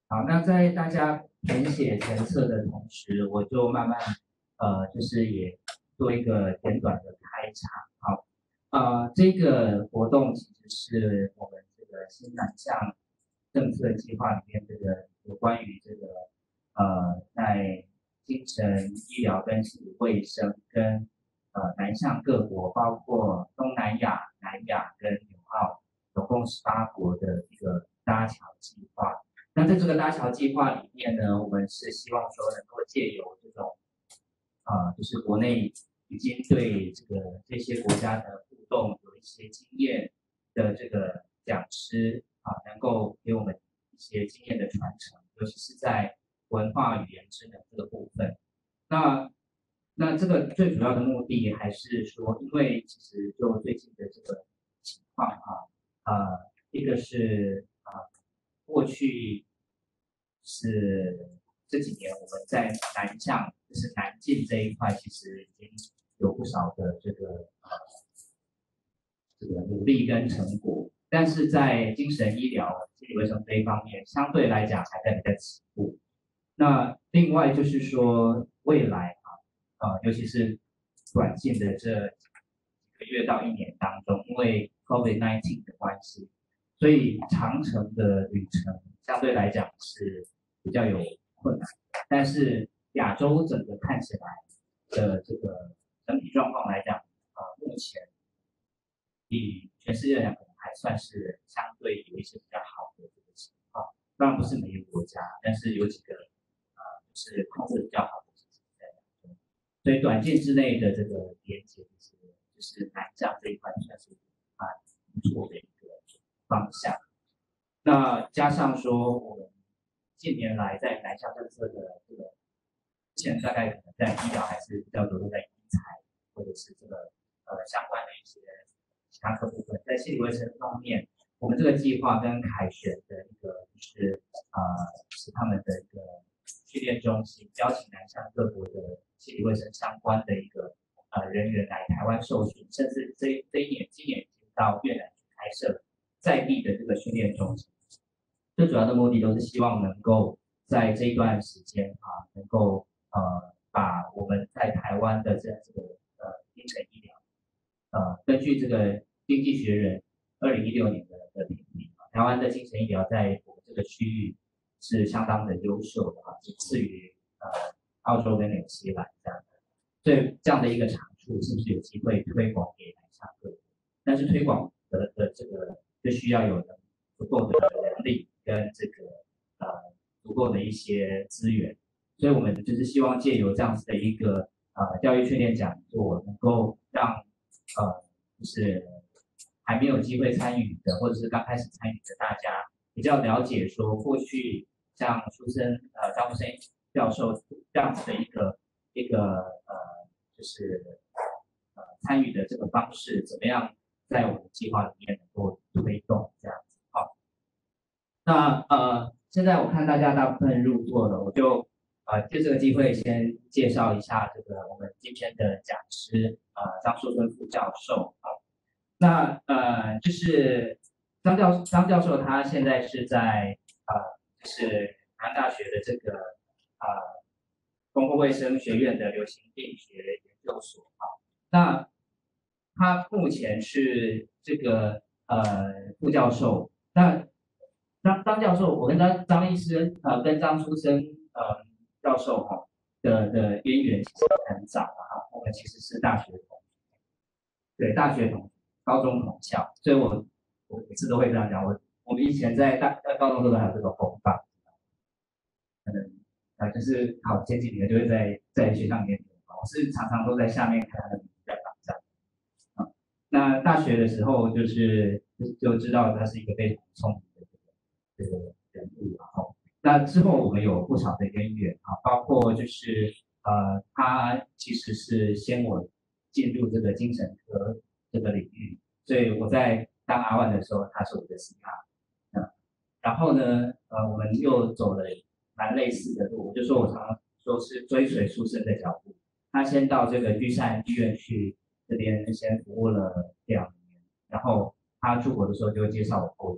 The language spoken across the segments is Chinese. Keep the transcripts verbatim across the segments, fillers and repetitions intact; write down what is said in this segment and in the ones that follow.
好，那在大家填写成册的同时，我就慢慢呃，就是也做一个简短的开场。好，呃，这个活动其实是我们这个新南向政策计划里面这个有关于这个呃，在精神医疗跟心理卫生跟呃南向各国，包括东南亚、南亚跟纽澳，总共十八国的一个搭桥计划。那在这个搭桥计划里面呢，我们是希望说能够借由这种啊、呃，就是国内已经对这个这些国家的互动有一些经验的这个讲师啊，能够给我们一些经验的传承，尤其是在文化语言智能这个部分。那那这个最主要的目的还是说，因为其实就最近的这个情况啊，呃，一个是啊、呃，过去是这几年我们在南向，就是南进这一块，其实已经有不少的这个呃这个努力跟成果，但是在精神医疗、心理卫生这一方面，相对来讲还在比较起步。那另外就是说，未来啊，呃，尤其是短进的这几个月到一年当中，因为 COVID 十九 的关系，所以长程的旅程相对来讲是比较有困难。但是亚洲整个看起来的这个整体状况来讲，啊、呃，目前比全世界来讲可能还算是相对有一些比较好的这个情况。当然不是每一个国家，但是有几个啊、呃，就是控制比较好的事情在当中。所以短线之内的这个连接，就是就是南向这一块算是蛮不错的一个方向。那加上说我们近年来在南向政策的这个，现在大概可能在医疗还是比较着重在医材或者是这个呃相关的一些其他科部分，在心理卫生方面，我们这个计划跟凯旋的一个就是呃是他们的一个训练中心，邀请南向各国的心理卫生相关的一个呃人员来台湾受训，甚至这这一年今年已经到越南去开设在地的这个训练中心。最主要的目的都是希望能够在这一段时间啊，能够呃把我们在台湾的这这个呃精神医疗，呃根据这个经济学人二零一六年的的评比，台湾的精神医疗在我们这个区域是相当的优秀的啊，仅次于呃澳洲跟纽西兰这样的。所以这样的一个长处，是不是有机会推广给南下各国？但是推广的的这个就需要有足够的能力跟这个呃足够的一些资源，所以我们就是希望借由这样子的一个呃教育训练讲座，能够让呃就是还没有机会参与的，或者是刚开始参与的大家比较了解说过去像出生呃张福生教授这样子的一个一个呃就是呃参与的这个方式怎么样在我们计划里面能够推动这样子。好，那呃现在我看大家大部分入座了，我就呃借这个机会先介绍一下这个我们今天的讲师呃张树春副教授。好，那呃就是张教张教授他现在是在呃就是南大学的这个呃公共卫生学院的流行病学研究所啊。那他目前是这个呃副教授。那张张教授，我跟张张医师呃跟张出生呃教授哈、哦、的的渊源其实很早了哈，我们其实是大学同对大学同高中同校，所以我我每次都会这样讲，我我们以前在大在高中的时候还有这个红榜，可能啊就是考前几年就会在在学校里面，我是常常都在下面看他的名字在榜上啊。那大学的时候就是就就知道他是一个非常聪明的这个这个人物，然后那之后我们有不少的渊源啊，包括就是呃他其实是先我进入这个精神科这个领域，所以我在当阿万的时候，他是我的 C R，嗯，然后呢，呃，我们又走了蛮类似的路，我就说我常常说是追随书生的脚步，他先到这个玉山医院去这边先服务了两年，然后他出国的时候就介绍我过去，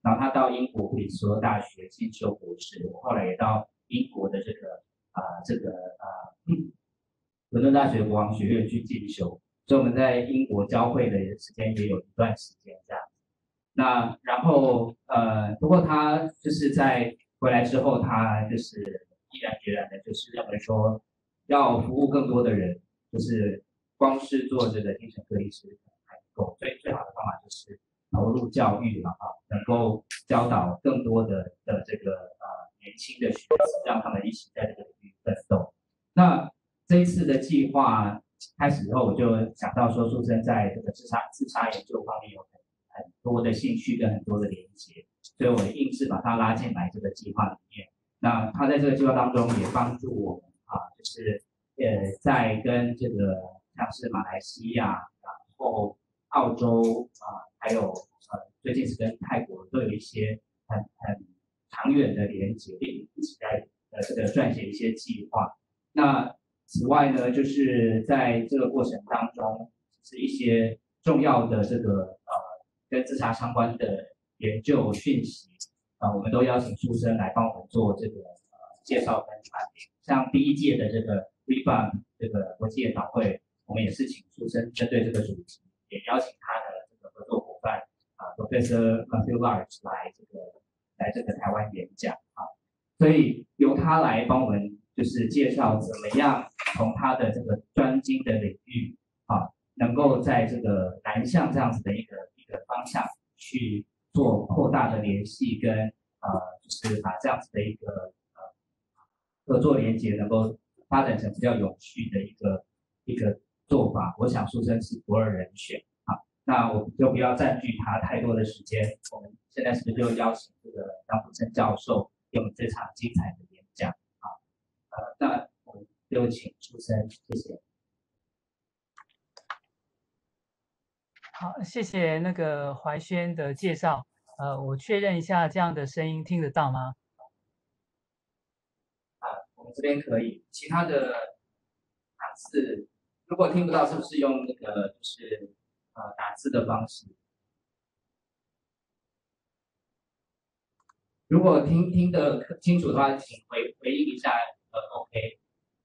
然后他到英国布里斯托大学进修博士，我后来也到英国的这个啊、呃、这个啊、呃、伦敦大学国王学院去进修，所以我们在英国交汇的时间也有一段时间这样。那然后呃，不过他就是在回来之后，他就是毅然决然的，就是认为说要服务更多的人，就是光是做这个精神科医师还不够，最最好的方法就是投入教育了啊，能够教导更多的的这个呃年轻的学子，让他们一起在这个领域奋斗。那这一次的计划开始以后，我就想到说，树生在这个自杀自杀研究方面有很很多的兴趣跟很多的连接，所以我硬是把他拉进来这个计划里面。那他在这个计划当中也帮助我们啊，就是呃在跟这个像是马来西亚，然后澳洲啊，还有呃最近是跟泰国都有一些很很长远的连接，一起在呃这个撰写一些计划。那此外呢，就是在这个过程当中，是一些重要的这个呃跟自杀相关的研究讯息，啊、呃，我们都邀请书生来帮我们做这个呃介绍跟串联。像第一届的这个 R E B A M 这个国际研讨会，我们也是请书生针对这个主题，也邀请他的这个合作伙伴啊、呃、，Professor Matthew Large 来这个来这个台湾演讲啊，所以由他来帮我们就是介绍怎么样从他的这个专精的领域啊，能够在这个南向这样子的一个一个方向去做扩大的联系跟呃，就是把这样子的一个呃合作连接能够发展成比较有序的一个一个做法。我想书生是不二人选啊。那我们就不要占据他太多的时间，我们现在是不是就邀请这个张福生教授给我们这场精彩的演讲啊？呃，那我们就请书生，谢谢。 好，谢谢那个怀轩的介绍。呃，我确认一下，这样的声音听得到吗？ 啊，我们这边可以，其他的打字，如果听不到，是不是用那个就是呃打字的方式？如果听听得清楚的话，请回回应一下，呃，OK，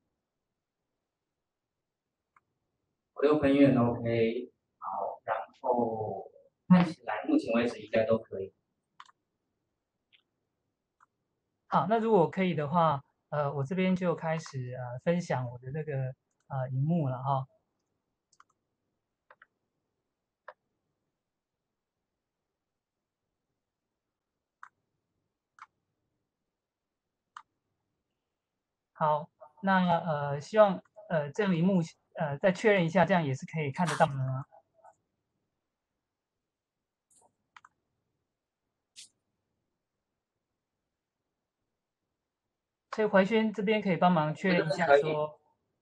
我六分院 OK，好，然后看起来目前为止应该都可以。 好，那如果可以的话，呃，我这边就开始呃分享我的那个呃荧幕了哈。好，那呃希望呃这样荧幕呃再确认一下，这样也是可以看得到的吗？所以怀轩这边可以帮忙确认一下说，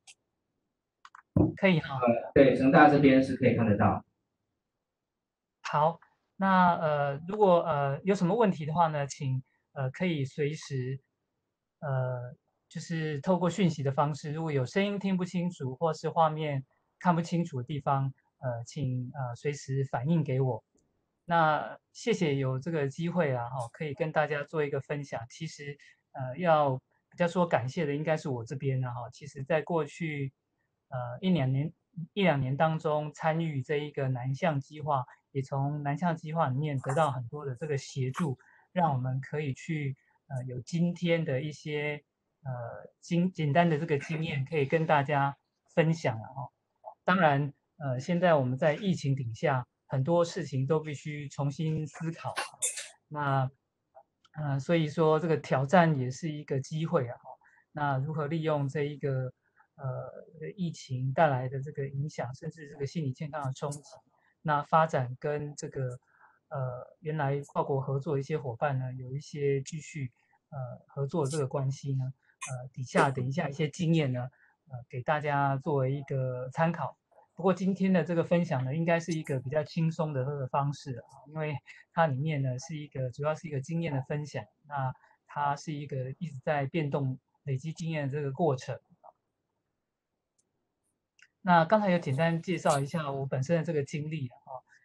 可以哈。 呃，对，成大这边是可以看得到。 好，那呃如果呃有什么问题的话呢，请呃可以随时呃就是透过讯息的方式，如果有声音听不清楚或是画面看不清楚的地方，呃请呃随时反映给我。那谢谢有这个机会啊，哈，可以跟大家做一个分享。其实，呃，要比较说感谢的应该是我这边的哈。其实，在过去，呃，一两年一两年当中，参与这一个南向计划，也从南向计划里面得到很多的这个协助，让我们可以去呃有今天的一些呃经简单的这个经验，可以跟大家分享了哈。当然，呃，现在我们在疫情底下，很多事情都必须重新思考。那，呃，所以说这个挑战也是一个机会啊。那如何利用这一个呃疫情带来的这个影响，甚至这个心理健康的冲击，那发展跟这个呃原来跨国合作的一些伙伴呢，有一些继续呃合作的这个关系呢，呃底下等一下一些经验呢。呃，给大家作为一个参考。不过今天的这个分享呢，应该是一个比较轻松的这个方式啊，因为它里面呢是一个主要是一个经验的分享，那它是一个一直在变动、累积经验的这个过程。那刚才有简单介绍一下我本身的这个经历啊，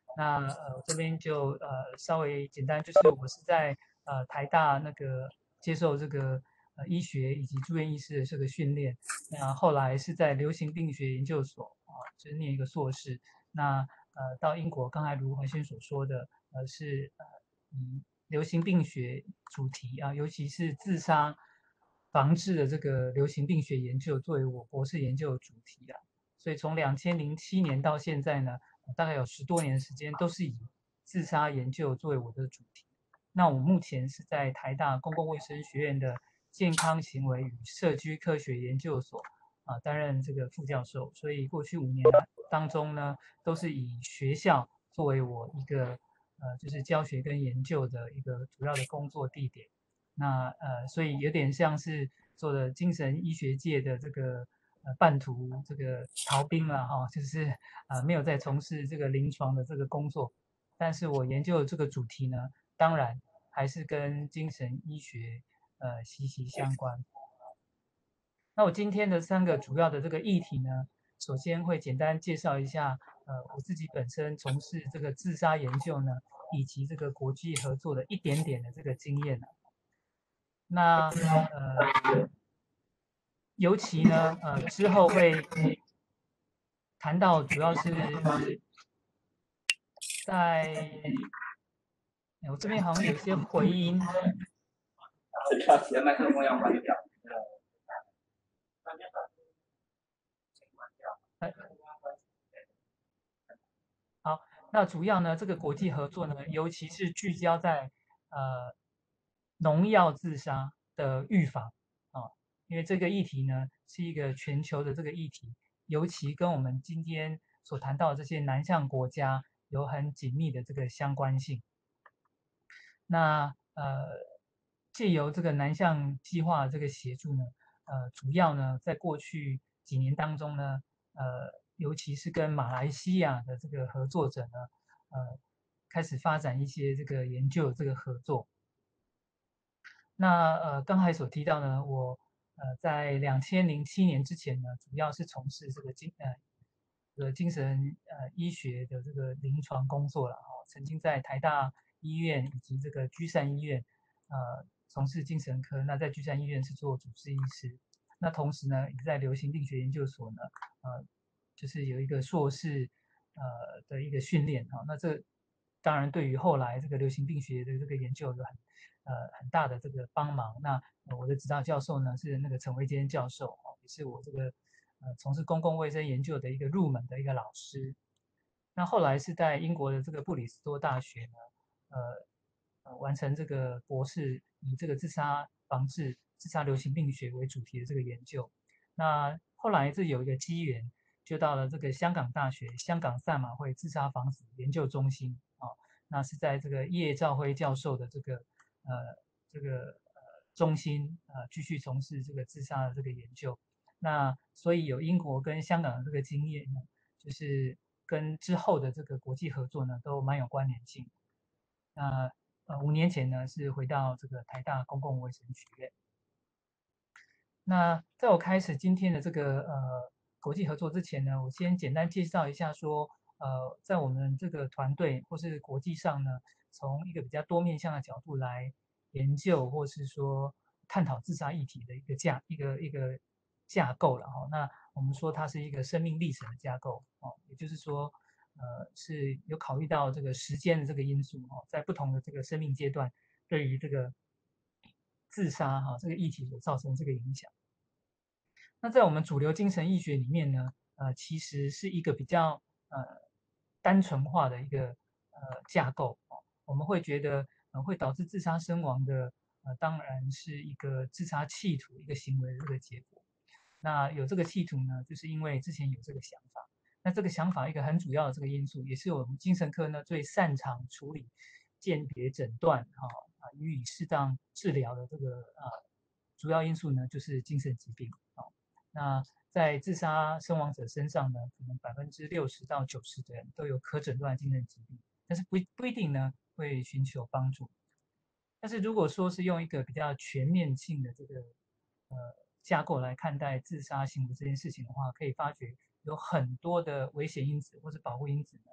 那呃，我这边就呃稍微简单，就是我是在呃台大那个接受这个呃医学以及住院医师的这个训练，那后来是在流行病学研究所啊，就是念一个硕士。那呃到英国，刚才如何先所说的，呃是呃以流行病学主题啊，尤其是自杀防治的这个流行病学研究作为我博士研究的主题啊。所以从两千零七年到现在呢，大概有十多年的时间都是以自杀研究作为我的主题。那我目前是在台大公共卫生学院的健康行为与社区科学研究所啊担任这个副教授，所以过去五年当中呢，都是以学校作为我一个呃就是教学跟研究的一个主要的工作地点。那呃，所以有点像是做的精神医学界的这个呃半途这个逃兵了哈，就是啊、呃、没有在从事这个临床的这个工作，但是我研究的这个主题呢，当然还是跟精神医学呃息息相关。那我今天的三个主要的这个议题呢，首先会简单介绍一下呃我自己本身从事这个自杀研究呢，以及这个国际合作的一点点的这个经验呢。那呃，尤其呢，呃，之后会谈到主要是在，我这边好像有一些回音。 你的麦克风要关掉。 好，那主要呢，这个国际合作呢，尤其是聚焦在呃农药自杀的预防啊，因为这个议题呢是一个全球的这个议题，尤其跟我们今天所谈到的这些南向国家有很紧密的这个相关性。那呃，借由这个南向计划这个协助呢，呃，主要呢在过去几年当中呢，呃，尤其是跟马来西亚的这个合作者呢，呃，开始发展一些这个研究这个合作。那呃，刚才所提到呢，我呃在两千零七年之前呢，主要是从事这个精呃这个精神呃医学的这个临床工作了哈、哦，曾经在台大医院以及这个居善医院呃从事精神科，那在居善医院是做主治医师，那同时呢，也在流行病学研究所呢，呃，就是有一个硕士呃的一个训练哈、哦，那这当然对于后来这个流行病学的这个研究有很呃很大的这个帮忙。那呃我的指导教授呢是那个陈维坚教授，哦，也是我这个呃从事公共卫生研究的一个入门的一个老师。那后来是在英国的这个布里斯托大学呢，呃呃完成这个博士，以这个自杀防治、自杀流行病学为主题的这个研究。那后来这有一个机缘，就到了这个香港大学香港赛马会自杀防止研究中心啊、哦，那是在这个叶兆辉教授的这个呃这个呃中心呃继续从事这个自杀的这个研究。那所以有英国跟香港的这个经验呢，就是跟之后的这个国际合作呢都蛮有关联性。那呃五年前呢是回到这个台大公共卫生学院。那在我开始今天的这个呃国际合作之前呢，我先简单介绍一下说，呃，在我们这个团队或是国际上呢，从一个比较多面向的角度来研究或是说探讨自杀议题的一个架一个一个架构了哈。那我们说它是一个生命历程的架构哦，也就是说，呃，是有考虑到这个时间的这个因素哦，在不同的这个生命阶段，对于这个自杀哈这个议题所造成这个影响。那在我们主流精神医学里面呢，呃，其实是一个比较呃单纯化的一个呃架构哦。我们会觉得呃会导致自杀身亡的，呃，当然是一个自杀企图一个行为的这个结果。那有这个企图呢，就是因为之前有这个想法。那这个想法一个很主要的这个因素，也是我们精神科呢最擅长处理、鉴别、诊断哈啊予以适当治疗的这个啊主要因素呢，就是精神疾病啊。那在自杀身亡者身上呢，可能百分之六十到九十的人都有可诊断精神疾病，但是不不一定呢会寻求帮助。但是如果说是用一个比较全面性的这个呃架构来看待自杀行为这件事情的话，可以发觉有很多的危险因子或者保护因子呢，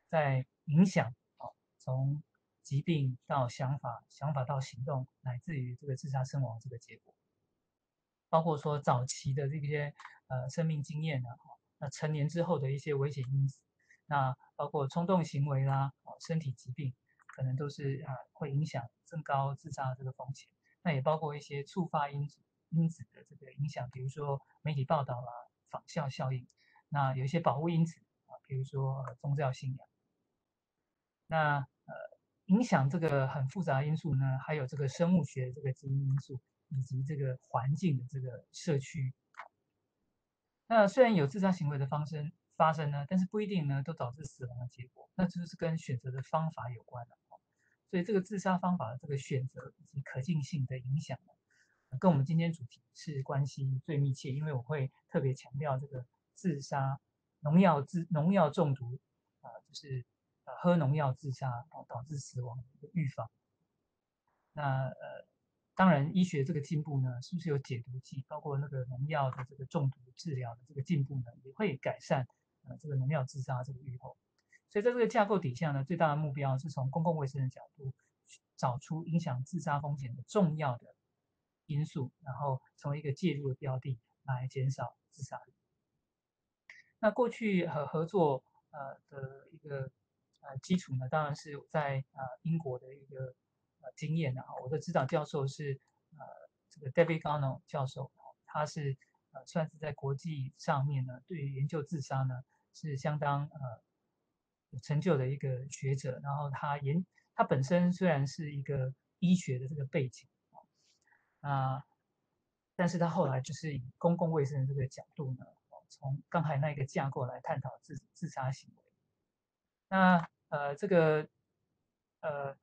在影响啊，从疾病到想法，想法到行动，乃至于这个自杀身亡这个结果，包括说早期的这些呃生命经验啊，那成年之后的一些危险因子，那包括冲动行为啦，哦，身体疾病，可能都是啊会影响增高自杀这个风险。那也包括一些触发因子因子的这个影响，比如说媒体报道啦、仿效效应，那有一些保护因子啊，比如说呃宗教信仰。那呃影响这个很复杂的因素呢，还有这个生物学这个基因因素，以及这个环境的这个社区。那虽然有自杀行为的发生发生呢，但是不一定呢都导致死亡的结果，那就是跟选择的方法有关了。所以这个自杀方法的这个选择以及可进性的影响呢，跟我们今天主题是关系最密切，因为我会特别强调这个自杀、农药自农药中毒啊、呃，就是呃喝农药自杀哦导致死亡的一个预防。那呃，当然医学这个进步呢，是不是有解毒剂，包括那个农药的这个中毒治疗的这个进步呢，也会改善呃这个农药自杀这个预后。所以在这个架构底下呢，最大的目标是从公共卫生的角度找出影响自杀风险的重要的因素，然后成为一个介入的标的来减少自杀率。那过去和合作呃的一个呃基础呢，当然是在呃英国的一个呃经验啊。我的指导教授是呃这个 David Garno 教授，他是呃算是在国际上面呢，对于研究自杀呢是相当呃有成就的一个学者。然后他研他本身虽然是一个医学的这个背景啊，但是他后来就是以公共卫生的这个角度呢，从刚才那个架构来探讨自自杀行为。那呃，这个呃，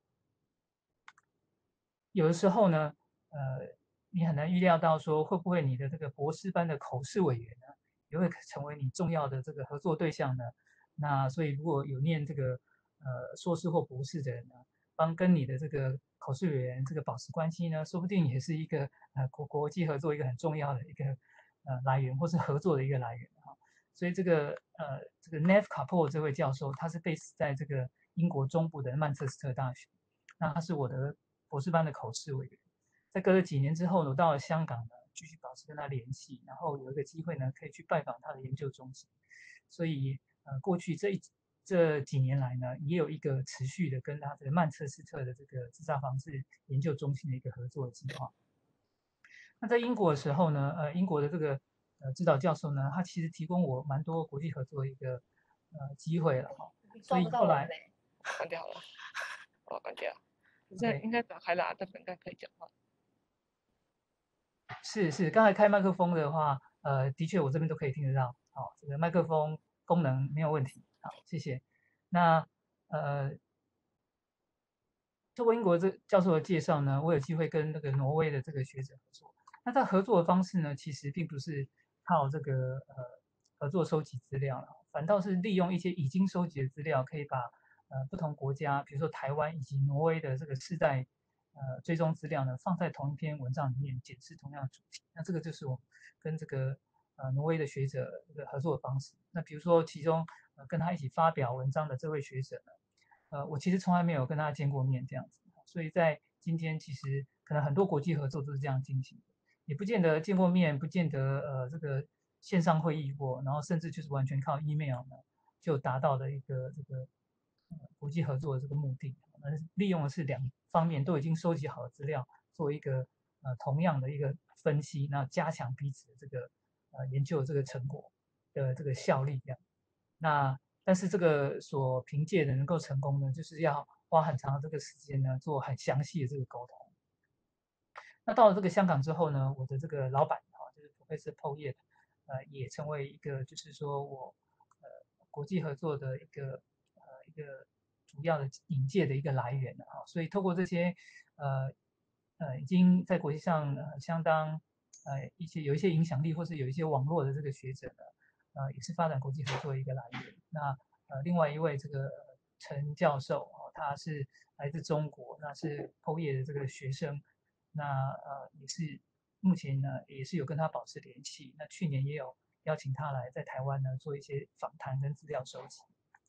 有的时候呢，呃，你很难预料到说会不会你的这个博士班的口试委员呢，也会成为你重要的这个合作对象呢。那所以如果有念这个呃硕士或博士的人呢，帮跟你的这个口试委员这个保持关系呢，说不定也是一个呃国国际合作一个很重要的一个呃来源，或是合作的一个来源哈。所以这个呃这个 Nev Kapoor 这位教授，他是 base 在这个英国中部的曼彻斯特大学，那他是我的博士班的口试委员。在隔了几年之后呢，我到了香港呢，继续保持跟他联系，然后有一个机会呢，可以去拜访他的研究中心。所以呃，过去这一这几年来呢，也有一个持续的跟他这个曼彻斯特的这个自杀防治研究中心的一个合作计划。那在英国的时候呢，呃，英国的这个呃指导教授呢，他其实提供我蛮多国际合作的一个呃机会了哈。所以后来关掉了，哦，关掉。现在应该打开了，但应该可以讲话。 是是，刚才开麦克风的话，呃，的确我这边都可以听得到。好，这个麦克风功能没有问题。好，谢谢。那呃，透过英国这教授的介绍呢，我有机会跟那个挪威的这个学者合作。那他合作的方式呢，其实并不是靠这个呃合作收集资料，反倒是利用一些已经收集的资料，可以把呃不同国家，比如说台湾以及挪威的这个世代呃追踪资料呢，放在同一篇文章里面检视同样的主题。那这个就是我跟这个呃挪威的学者这个合作的方式。那比如说其中呃跟他一起发表文章的这位学者呢，呃我其实从来没有跟他见过面这样子，所以在今天其实可能很多国际合作都是这样进行的。也不见得见过面，不见得呃这个线上会议过，然后甚至就是完全靠 email 呢就达到的一个这个呃国际合作的这个目的。而利用的是两方面都已经收集好的资料，做一个呃同样的一个分析，那加强彼此的这个呃研究的这个成果的这个效力这样。那但是这个所凭借的能够成功呢，就是要花很长的这个时间呢，做很详细的这个沟通。那到了这个香港之后呢，我的这个老板啊，就是 Professor Paul Yip，呃，也成为一个就是说我呃国际合作的一个呃一个主要的引介的一个来源啊。所以透过这些呃呃已经在国际上呃相当呃一些有一些影响力或是有一些网络的这个学者呢，呃也是发展国际合作的一个来源。那呃另外一位这个陈教授哦，他是来自中国，那是 Paul Yip 的这个学生。那呃也是目前呢也是有跟他保持联系。那去年也有邀请他来在台湾呢做一些访谈跟资料收集。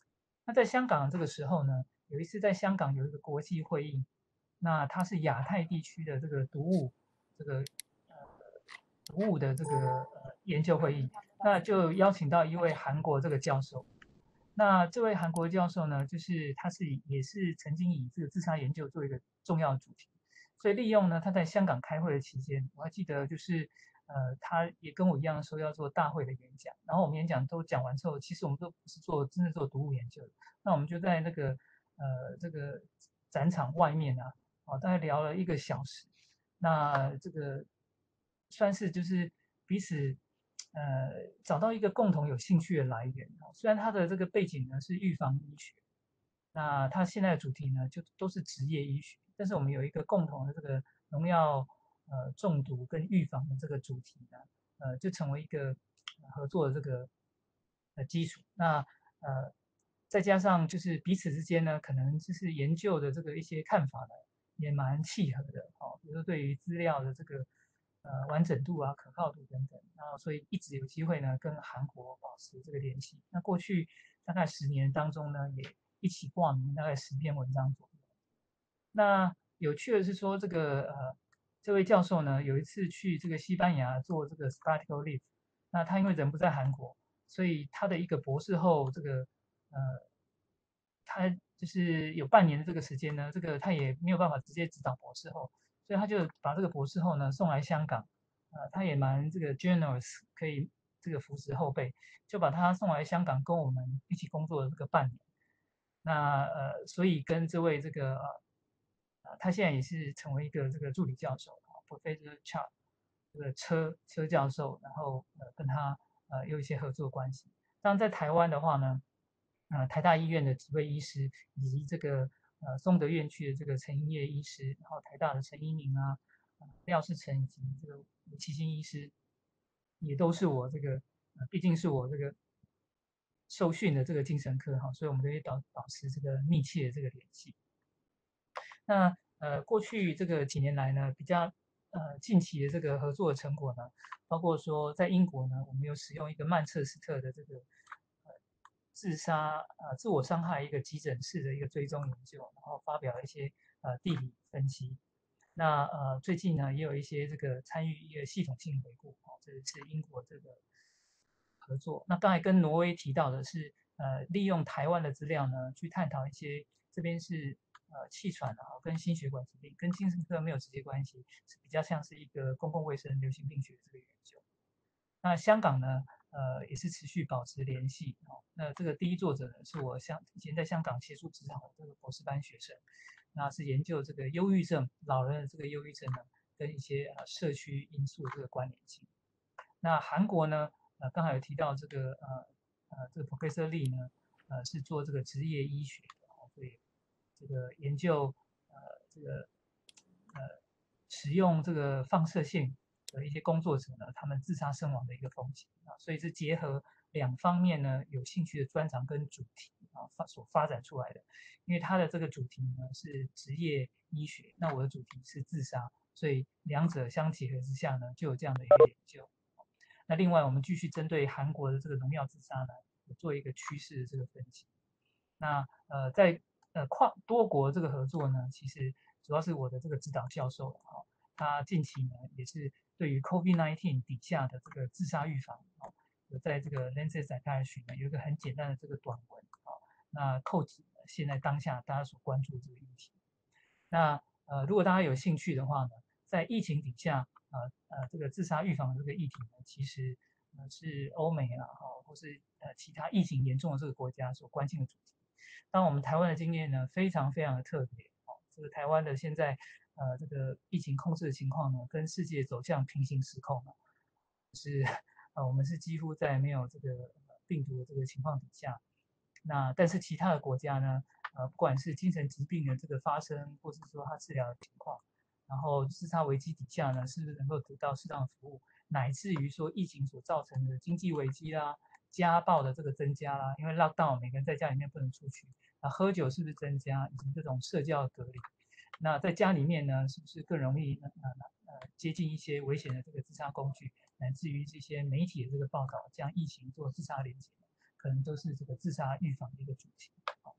那在香港这个时候呢，有一次在香港有一个国际会议，那它是亚太地区的这个毒物这个呃毒物的这个呃研究会议，那就邀请到一位韩国这个教授。那这位韩国教授呢，就是他是也是曾经以这个自杀研究作为一个重要主题，所以利用呢他在香港开会的期间，我还记得就是呃他也跟我一样说要做大会的演讲，然后我们演讲都讲完之后，其实我们都不是做真的做毒物研究的，那我们就在那个呃这个展场外面啊，哦大概聊了一个小时，那这个算是就是彼此。呃，找到一个共同有兴趣的来源。虽然他的这个背景呢是预防医学，那他现在的主题呢就都是职业医学，但是我们有一个共同的这个农药呃中毒跟预防的这个主题呢，呃就成为一个合作的这个呃基础。那呃再加上就是彼此之间呢，可能就是研究的这个一些看法呢也蛮契合的哦，比如说对于资料的这个。呃完整度啊、可靠度等等，然后所以一直有机会呢跟韩国保持这个联系。那过去大概十年当中呢，也一起挂名大概十篇文章左右。那有趣的是说，这个呃这位教授呢，有一次去这个西班牙做这个 sabbatical leave，那他因为人不在韩国，所以他的一个博士后这个呃他就是有半年的这个时间呢，这个他也没有办法直接指导博士后。所以他就把这个博士后呢送来香港，呃，他也蛮这个 generous，可以这个扶持后辈，就把他送来香港跟我们一起工作的这个半年。那呃，所以跟这位这个呃，他现在也是成为一个这个助理教授 ，Professor Chang，这个车车教授，然后呃跟他呃有一些合作关系。当然在台湾的话呢，呃，台大医院的几位医师以及这个。呃，松德院区的这个陈英业医师，然后台大的陈一鸣啊，呃、廖世成以及这个吴其新医师，也都是我这个，呃，毕竟是我这个受训的这个精神科哈，所以我们都会保保持这个密切的这个联系。那呃，过去这个几年来呢，比较呃近期的这个合作的成果呢，包括说在英国呢，我们有使用一个曼彻斯特的这个。自杀呃自我伤害一个急诊室的一个追踪研究，然后发表了一些呃地理分析。那呃最近呢也有一些这个参与一个系统性回顾，哦，这是英国这个合作。那刚才跟挪威提到的是呃利用台湾的资料呢去探讨一些这边是呃气喘啊跟心血管疾病跟精神科没有直接关系，是比较像是一个公共卫生流行病学这个研究。那香港呢？呃，也是持续保持联系哦。那这个第一作者呢，是我香以前在香港协助指导的这个博士班学生，那是研究这个忧郁症，老人的这个忧郁症呢，跟一些呃社区因素这个关联性。那韩国呢，呃，刚才有提到这个呃呃这个 Professor Lee 呢，呃是做这个职业医学的，哦，所以这个研究呃这个呃使用这个放射线。的一些工作者呢，他们自杀身亡的一个风险啊，所以是结合两方面呢有兴趣的专长跟主题啊发所发展出来的。因为他的这个主题呢是职业医学，那我的主题是自杀，所以两者相结合之下呢，就有这样的一个研究。那另外我们继续针对韩国的这个农药自杀呢，做一个趋势的这个分析。那呃在呃跨多国这个合作呢，其实主要是我的这个指导教授啊。他近期呢也是对于 COVID 十九 底下的这个自杀预防啊，有在这个 Lancet Psychiatry 呢有一个很简单的这个短文啊，那扣紧现在当下大家所关注的这个议题。那呃如果大家有兴趣的话呢，在疫情底下呃呃这个自杀预防的这个议题呢，其实呃是欧美啊或是呃其他疫情严重的这个国家所关心的主题。当我们台湾的经验呢非常非常的特别哦，这个台湾的现在。呃，这个疫情控制的情况呢，跟世界走向平行时空了，是呃，我们是几乎在没有这个病毒的这个情况底下，那但是其他的国家呢，呃，不管是精神疾病的这个发生，或是说它治疗的情况，然后自杀危机底下呢，是不是能够得到适当的服务，乃至于说疫情所造成的经济危机啦、家暴的这个增加啦，因为 lockdown 每个人在家里面不能出去，啊，喝酒是不是增加，以及这种社交隔离。那在家里面呢，是不是更容易呃呃接近一些危险的这个自杀工具，乃至于这些媒体的这个报道，将疫情做自杀连结，可能都是这个自杀预防的一个主题。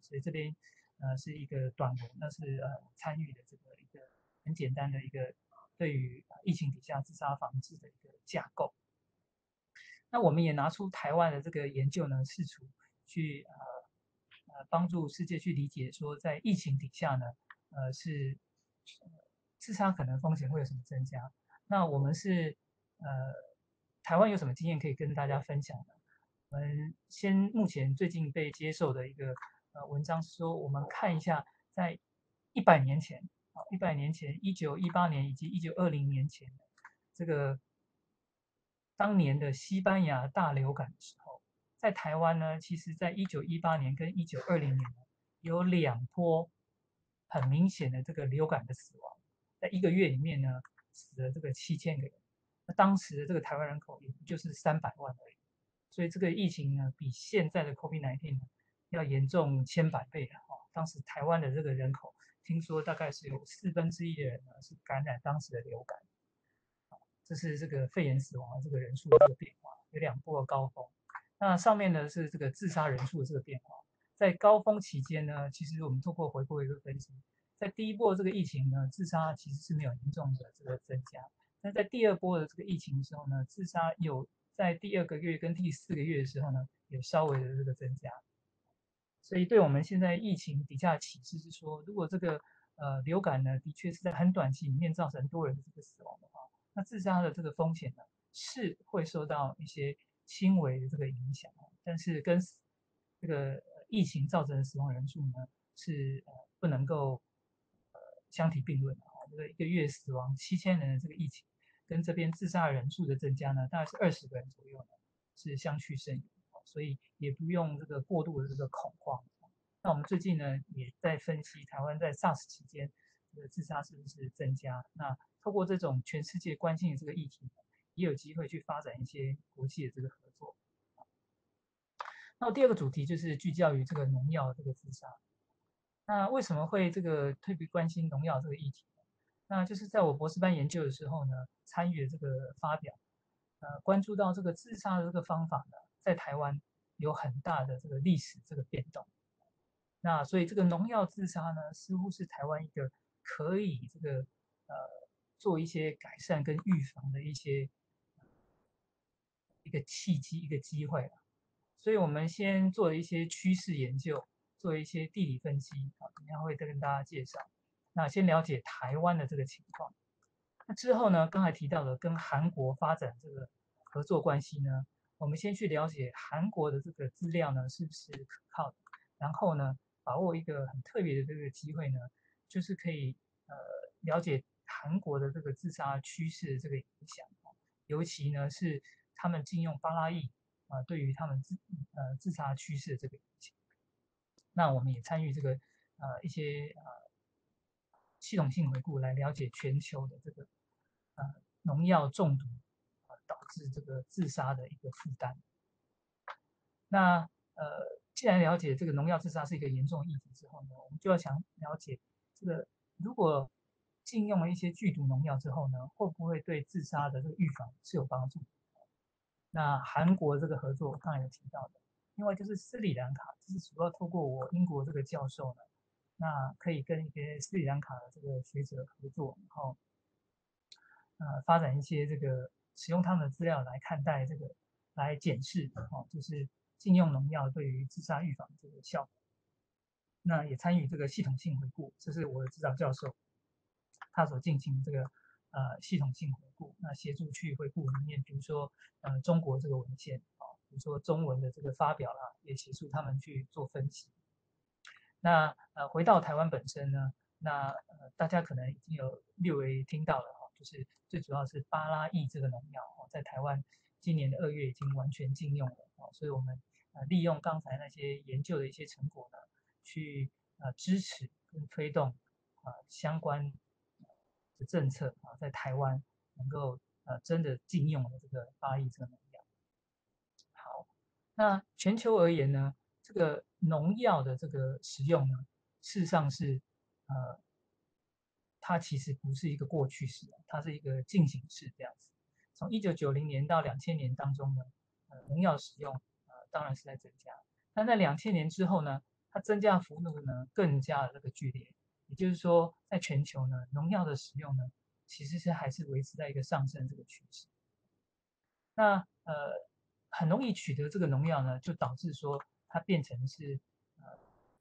所以这边呃是一个短文，那是呃参与的这个一个很简单的一个对于疫情底下自杀防治的一个架构。那我们也拿出台湾的这个研究呢，试图去呃呃帮助世界去理解说，在疫情底下呢，呃是呃自杀可能风险会有什么增加？那我们是呃台湾有什么经验可以跟大家分享呢？我们先目前最近被接受的一个呃文章是说，我们看一下在一百年前啊，一百年前，一九一八年以及一九二零年前这个当年的西班牙大流感的时候，在台湾呢，其实在一九一八年跟一九二零年呢，有两波很明显的这个流感的死亡，在一个月里面呢，死了这个七千个人。那当时的这个台湾人口也不就是三百万而已，所以这个疫情呢，比现在的 COVID 十九 呢要严重千百倍的哦。当时台湾的这个人口，听说大概是有四分之一的人呢是感染当时的流感。这是这个肺炎死亡的这个人数的这个变化，有两波的高峰。那上面呢是这个自杀人数的这个变化。在高峰期间呢，其实我们透过回顾一个分析，在第一波这个疫情呢，自杀其实是没有严重的这个增加。但在第二波的这个疫情的时候呢，自杀有在第二个月跟第四个月的时候呢，有稍微的这个增加。所以对我们现在疫情底下的启示是说，如果这个呃流感呢，的确是在很短期里面造成多人的这个死亡的话，那自杀的这个风险呢，是会受到一些轻微的这个影响，但是跟这个疫情造成的死亡人数呢，是呃不能够呃相提并论的。这个一个月死亡七千人的这个疫情，跟这边自杀人数的增加呢，大概是二十个人左右呢，是相去甚远，所以也不用这个过度的这个恐慌。那我们最近呢，也在分析台湾在 SARS 期间这个自杀是不是增加？那透过这种全世界关心的这个议题，也有机会去发展一些国际的这个合作。那第二个主题就是聚焦于这个农药这个自杀。那为什么会这个特别关心农药这个议题呢？那就是在我博士班研究的时候呢，参与了这个发表，呃，关注到这个自杀的这个方法呢，在台湾有很大的这个历史这个变动。那所以这个农药自杀呢，似乎是台湾一个可以这个呃做一些改善跟预防的一些一个契机、一个机会了。所以我们先做了一些趋势研究，做一些地理分析啊，等下会再跟大家介绍。那先了解台湾的这个情况。那之后呢，刚才提到的跟韩国发展这个合作关系呢，我们先去了解韩国的这个资料呢是不是可靠的，然后呢，把握一个很特别的这个机会呢，就是可以呃了解韩国的这个自杀趋势的这个影响，尤其呢是他们禁用巴拉益啊、呃，对于他们自呃自杀趋势的这个影响。那我们也参与这个呃一些呃系统性回顾来了解全球的这个呃农药中毒啊、呃、导致这个自杀的一个负担。那呃既然了解这个农药自杀是一个严重的议题之后呢，我们就要想了解这个如果禁用了一些剧毒农药之后呢，会不会对自杀的这个预防是有帮助？那韩国这个合作我刚才有提到的，另外就是斯里兰卡，这是主要透过我英国这个教授呢。那可以跟一些斯里兰卡的这个学者合作，然后呃发展一些这个使用他们的资料来看待这个，来检视哦，就是禁用农药对于自杀预防这个效果。那也参与这个系统性回顾，这是我的指导教授他所进行这个呃系统性回顾，那协助去回顾里面，比如说呃中国这个文献啊、哦，比如说中文的这个发表啦，也协助他们去做分析。那呃，回到台湾本身呢，那呃，大家可能已经有略微听到了哈，就是最主要是巴拉益这个农药哦，在台湾今年的二月已经完全禁用了哦，所以我们呃利用刚才那些研究的一些成果呢，去呃支持跟推动啊、呃、相关的政策啊，在台湾能够呃真的禁用了这个巴拉益这个农药。好，那全球而言呢？这个农药的这个使用呢，事实上是，呃，它其实不是一个过去式，它是一个进行式这样子。从一九九零年到两千年当中呢，呃，农药使用呃当然是在增加，但在两千年之后呢， 它增加幅度呢更加的这个剧烈。也就是说，在全球呢，农药的使用呢，其实是还是维持在一个上升这个趋势。那呃，很容易取得这个农药呢，就导致说它变成是呃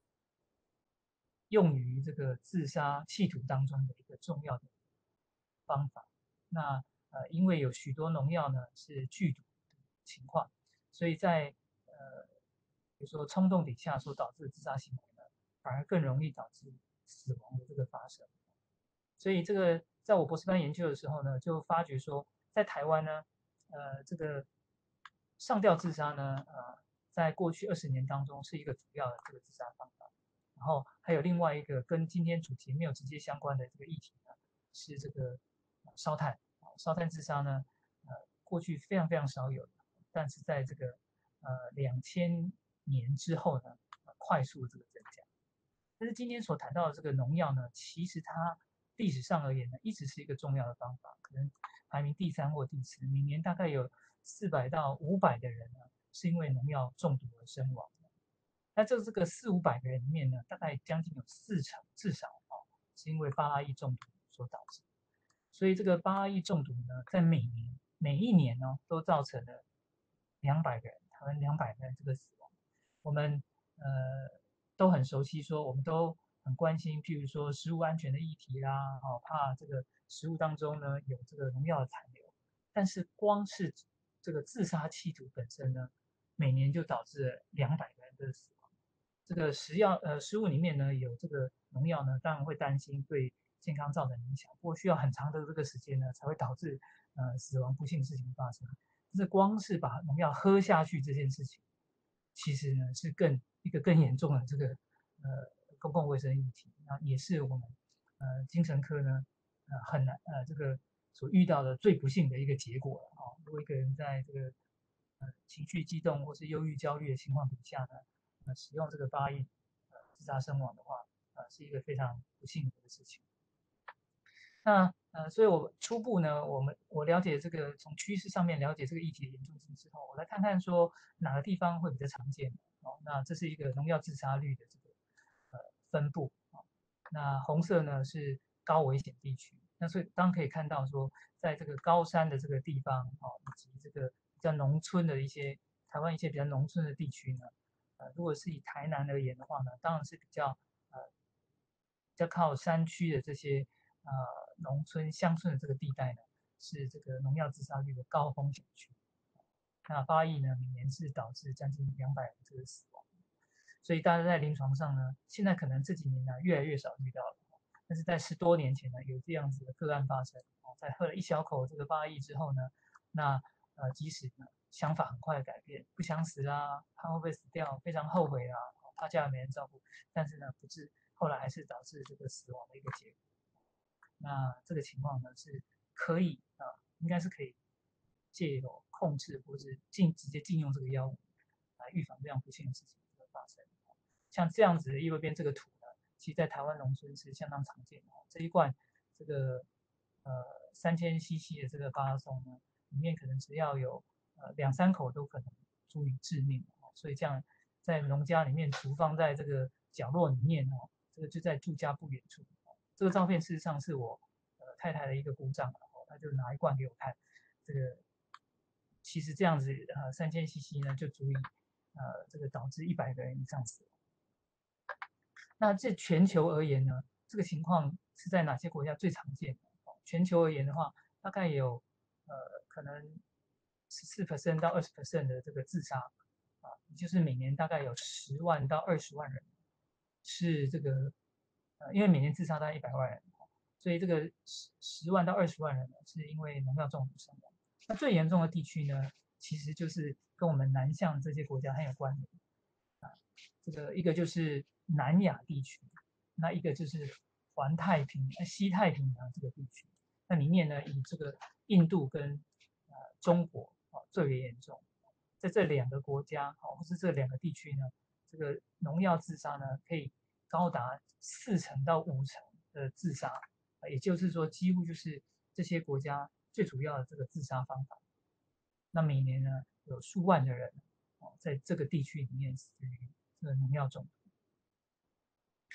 用于这个自杀企图当中的一个重要的方法。那呃，因为有许多农药呢是剧毒的情况，所以在呃，比如说冲动底下所导致的自杀行为呢，反而更容易导致死亡的这个发生。所以这个在我博士班研究的时候呢，就发觉说，在台湾呢，呃，这个上吊自杀呢，呃，在过去二十年当中是一个主要的这个自杀方法。然后还有另外一个跟今天主题没有直接相关的这个议题呢，是这个烧炭。烧炭自杀呢，呃，过去非常非常少有的，但是在这个呃两千年之后呢，呃、快速这个增加。但是今天所谈到的这个农药呢，其实它历史上而言呢，一直是一个重要的方法，可能排名第三或第四，每年大概有四百到五百的人呢，是因为农药中毒而身亡。那这这个四五百个人里面呢，大概将近有四成至少哦，是因为巴拉益中毒所导致。所以这个巴拉益中毒呢，在每年每一年呢，都造成了两百个人，台湾两百个人这个死亡。我们呃都很熟悉，说我们都很关心，譬如说食物安全的议题啦，哦，怕这个食物当中呢有这个农药的残留。但是光是这个自杀企图本身呢，每年就导致了两百个人的死亡。这个食药呃食物里面呢有这个农药呢，当然会担心对健康造成影响，不过需要很长的这个时间呢，才会导致呃死亡不幸事情发生。这光是把农药喝下去这件事情，其实呢是更一个更严重的这个呃公共卫生议题，那也是我们呃精神科呢呃很难呃这个所遇到的最不幸的一个结果了哦。如果一个人在这个呃情绪激动或是忧郁焦虑的情况底下呢，呃使用这个巴益呃自杀身亡的话，呃是一个非常不幸的一个事情。那呃，所以我初步呢，我们我了解这个从趋势上面了解这个议题的严重性之后，我来看看说哪个地方会比较常见哦。那这是一个农药自杀率的这个呃分布啊、哦。那红色呢是高危险地区，那所以当然可以看到说，在这个高山的这个地方哦，以及这个比较农村的一些台湾一些比较农村的地区呢，呃，如果是以台南而言的话呢，当然是比较呃比较靠山区的这些。呃，农村乡村的这个地带呢，是这个农药自杀率的高风险区。那巴益呢，每年是导致将近两百人这个死亡。所以大家在临床上呢，现在可能这几年呢越来越少遇到了，但是在十多年前呢，有这样子的个案发生。哦，在喝了一小口这个巴益之后呢，那呃，即使呢想法很快的改变，不想死啦，怕会不会死掉，非常后悔啦，怕家里没人照顾，但是呢，不治，后来还是导致这个死亡的一个结果。那这个情况呢是可以啊、呃，应该是可以借由控制或是禁直接禁用这个药物来预防这样不幸的事情的发生。像这样子的右边这个图呢，其实在台湾农村是相当常见的。这一罐这个呃三千 C C 的这个巴拉松呢，里面可能只要有呃两三口都可能足以致命。所以这样在农家里面储放在这个角落里面哦，这个就在住家不远处。这个照片事实上是我呃太太的一个姑丈，哦，他就拿一罐给我看，这个其实这样子呃三千 C C 呢就足以呃这个导致一百个人以上死亡。那这全球而言呢，这个情况是在哪些国家最常见的？全球而言的话，大概有呃可能十四 percent 到二十 percent 的这个自杀啊，也就是每年大概有十万到二十万人是这个。呃，因为每年自杀大概一百万人，所以这个十十万到二十万人呢，是因为农药中毒身亡。那最严重的地区呢，其实就是跟我们南向这些国家很有关联啊。这个一个就是南亚地区，那一个就是环太平呃西太平洋这个地区。那里面呢，以这个印度跟呃中国啊最为严重。在这两个国家哦，或是这两个地区呢，这个农药自杀呢，可以高达四成到五成的自杀，也就是说，几乎就是这些国家最主要的这个自杀方法。那每年呢，有数万的人哦，在这个地区里面死于这个农药中毒。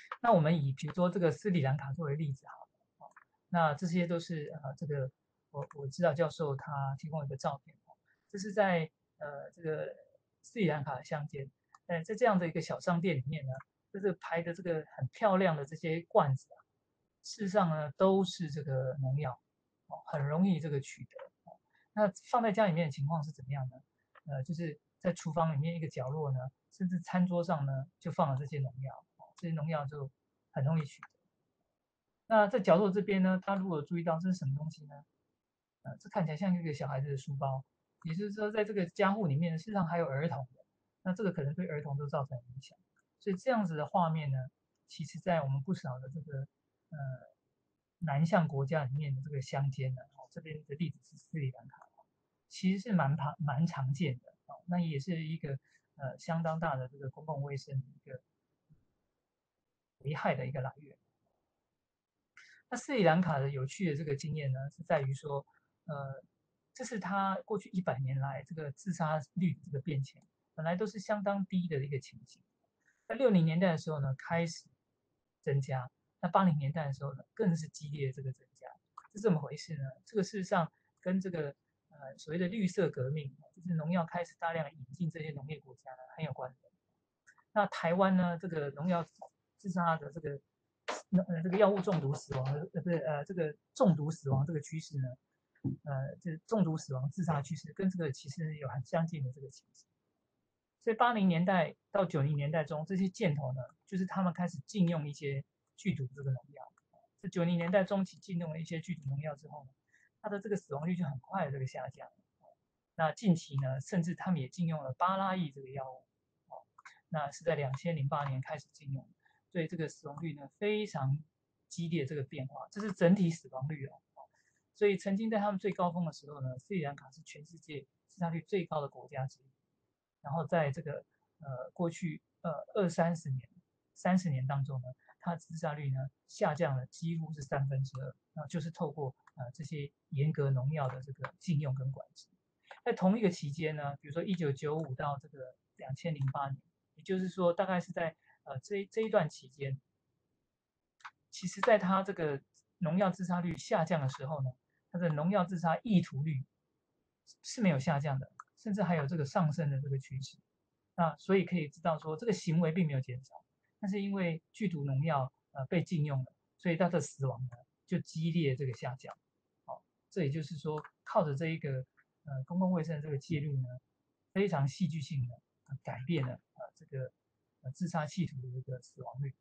那我们以比如说这个斯里兰卡作为例子好了，哦，那这些都是呃这个我我指导教授他提供一个照片，哦，这是在呃这个斯里兰卡的乡间，呃在这样的一个小商店里面呢，就是排的这个很漂亮的这些罐子啊，事实上呢都是这个农药，哦，很容易这个取得。哦，那放在家里面的情况是怎么样呢？呃，就是在厨房里面一个角落呢，甚至餐桌上呢就放了这些农药，哦，这些农药就很容易取得。那在角落这边呢，他如果注意到这是什么东西呢？呃，这看起来像一个小孩子的书包，也就是说，在这个家户里面，事实上还有儿童的，那这个可能对儿童都造成影响。所以这样子的画面呢，其实在我们不少的这个呃南向国家里面的这个乡间呢，哦，这边的例子是斯里兰卡，其实是蛮常蛮常见的，哦，那也是一个呃相当大的这个公共卫生的一个危害的一个来源。那斯里兰卡的有趣的这个经验呢，是在于说，呃，这是它过去一百年来这个自杀率的这个变迁，本来都是相当低的一个情形。在六零年代的时候呢，开始增加；那八零年代的时候呢，更是激烈的这个增加。是怎么回事呢？这个事实上跟这个呃所谓的绿色革命，就是农药开始大量引进这些农业国家呢很有关联。那台湾呢，这个农药自杀的这个呃这个药物中毒死亡的呃不是呃这个中毒死亡这个趋势呢，呃就是中毒死亡自杀趋势跟这个其实有很相近的这个情形。所以八零年代到九零年代中，这些箭头呢，就是他们开始禁用一些剧毒这个农药。在九零年代中期禁用了一些剧毒农药之后呢，它的这个死亡率就很快的这个下降。那近期呢，甚至他们也禁用了巴拉益这个药物，哦，那是在两千零八年开始禁用，所以这个死亡率呢非常激烈这个变化，这是整体死亡率哦。所以曾经在他们最高峰的时候呢，斯里兰卡是全世界自杀率最高的国家之一。然后在这个呃过去呃二三十年、三十年当中呢，它的自杀率呢下降了几乎是三分之二，那就是透过呃这些严格农药的这个禁用跟管制。在同一个期间呢，比如说一九九五到这个两千零八年，也就是说大概是在呃这这一段期间，其实在它这个农药自杀率下降的时候呢，它的农药自杀意图率是没有下降的，甚至还有这个上升的这个趋势。那所以可以知道说，这个行为并没有减少，但是因为剧毒农药呃被禁用了，所以它的死亡呢就激烈这个下降。好，这也就是说，靠着这一个呃公共卫生的这个介入呢，非常戏剧性的、呃、改变了呃这个呃自杀企图的这个死亡率。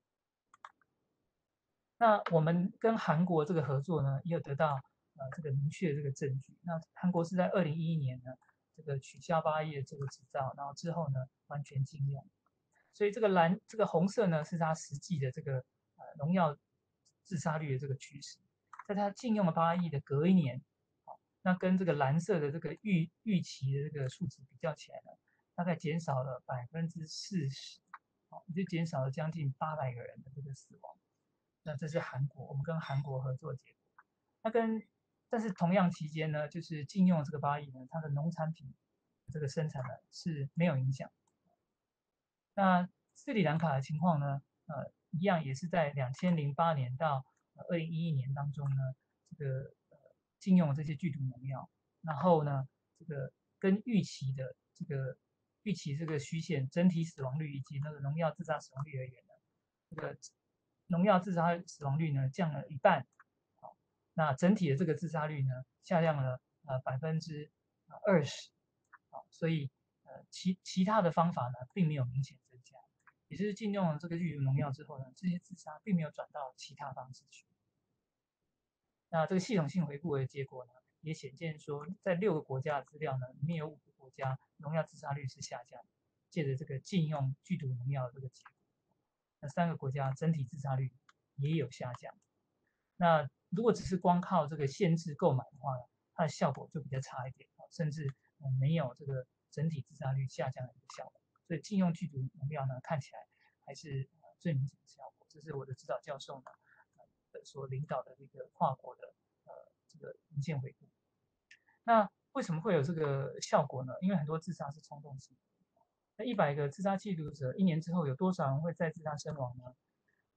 那我们跟韩国这个合作呢，也有得到呃这个明确的这个证据。那韩国是在二零一一年呢，这个取消八亿的这个执照，然后之后呢完全禁用。所以这个蓝这个红色呢是它实际的这个呃农药自杀率的这个趋势，在它禁用了八亿的隔一年，好，那跟这个蓝色的这个预预期的这个数值比较起来呢，大概减少了百分之四十，好，也就减少了将近八百个人的这个死亡。那这是韩国，我们跟韩国合作结果。那跟但是同样期间呢，就是禁用这个八亿呢，它的农产品这个生产呢是没有影响。那斯里兰卡的情况呢，呃，一样也是在两千零八年到二零一一年当中呢，这个呃禁用这些剧毒农药，然后呢，这个跟预期的这个预期这个虚线整体死亡率以及那个农药自杀死亡率而言呢，这个农药自杀死亡率呢降了一半，好，那整体的这个自杀率呢下降了呃百分之二十，好，所以呃其其他的方法呢并没有明显增加，也就是禁用了这个剧毒农药之后呢，这些自杀并没有转到其他方式去。那这个系统性回顾的结果呢，也显见说，在六个国家的资料呢，里面有五个国家农药自杀率是下降，借着这个禁用剧毒农药的这个结果。那三个国家整体自杀率也有下降。那如果只是光靠这个限制购买的话呢，它的效果就比较差一点，甚至没有这个整体自杀率下降的一个效果。所以禁用剧毒农药呢，看起来还是最明显的效果。这是我的指导教授呢呃所领导的一个跨国的呃这个文献回顾。那为什么会有这个效果呢？因为很多自杀是冲动性的。那一百个自杀企图者，一年之后有多少人会再自杀身亡呢？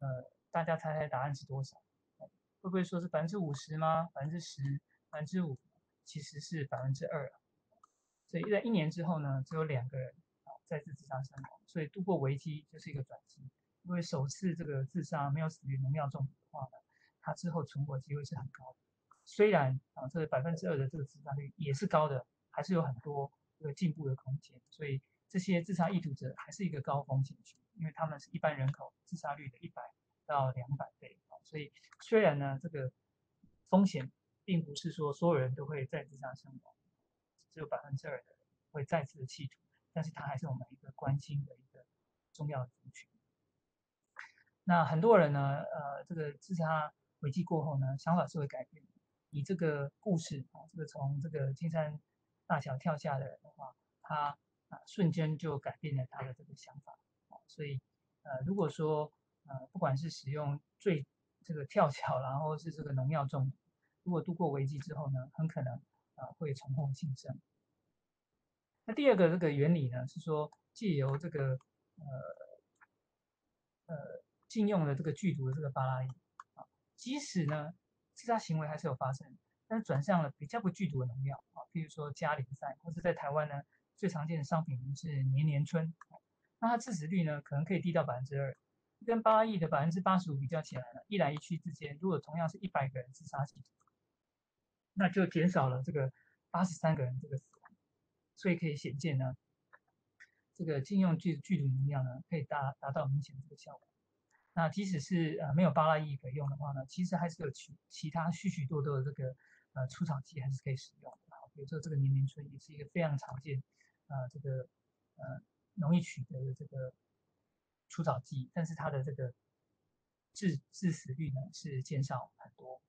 呃，大家猜猜答案是多少？会不会说是百分之五十吗？百分之十、百分之五？其实是百分之二。所以在一年之后呢，只有两个人啊再次自杀身亡，所以度过危机就是一个转机。因为首次这个自杀没有死于农药中毒的话呢，他之后存活机会是很高的。虽然啊这百分之二的这个自杀率也是高的，还是有很多这个进步的空间。所以这些自杀意图者还是一个高风险群，因为他们是一般人口自杀率的一百到两百倍啊。所以虽然呢这个风险并不是说所有人都会再自杀身亡，只有百分之二的人会再次的企图，但是它还是我们一个关心的一个重要的族群。那很多人呢，呃，这个自杀危机过后呢，想法是会改变的。以这个故事啊，这个从这个金山大桥跳下的人的话，他啊瞬间就改变了他的这个想法啊。所以呃，如果说呃，不管是使用最这个跳桥，然后是这个农药中毒，如果度过危机之后呢，很可能啊会重获新生。那第二个这个原理呢，是说借由这个呃呃禁用了这个剧毒的这个巴拉伊啊，即使呢自杀行为还是有发生，但是转向了比较不剧毒的农药啊，譬如说加林赛，或者在台湾呢最常见的商品名是年年春，啊、那它致死率呢可能可以低到百分之二，跟巴拉伊的百分之八十五比较起来呢，一来一去之间，如果同样是一百个人自杀企图，那就减少了这个八十三个人这个死亡，所以可以显见呢。这个禁用剧剧毒农药呢，可以达达到明显的这个效果。那即使是呃没有巴拉伊可以用的话呢，其实还是有其其他许许多多的这个呃除草剂还是可以使用的。比如说这个年年春也是一个非常常见呃这个呃容易取得的这个除草剂，但是它的这个致致死率呢是减少很多。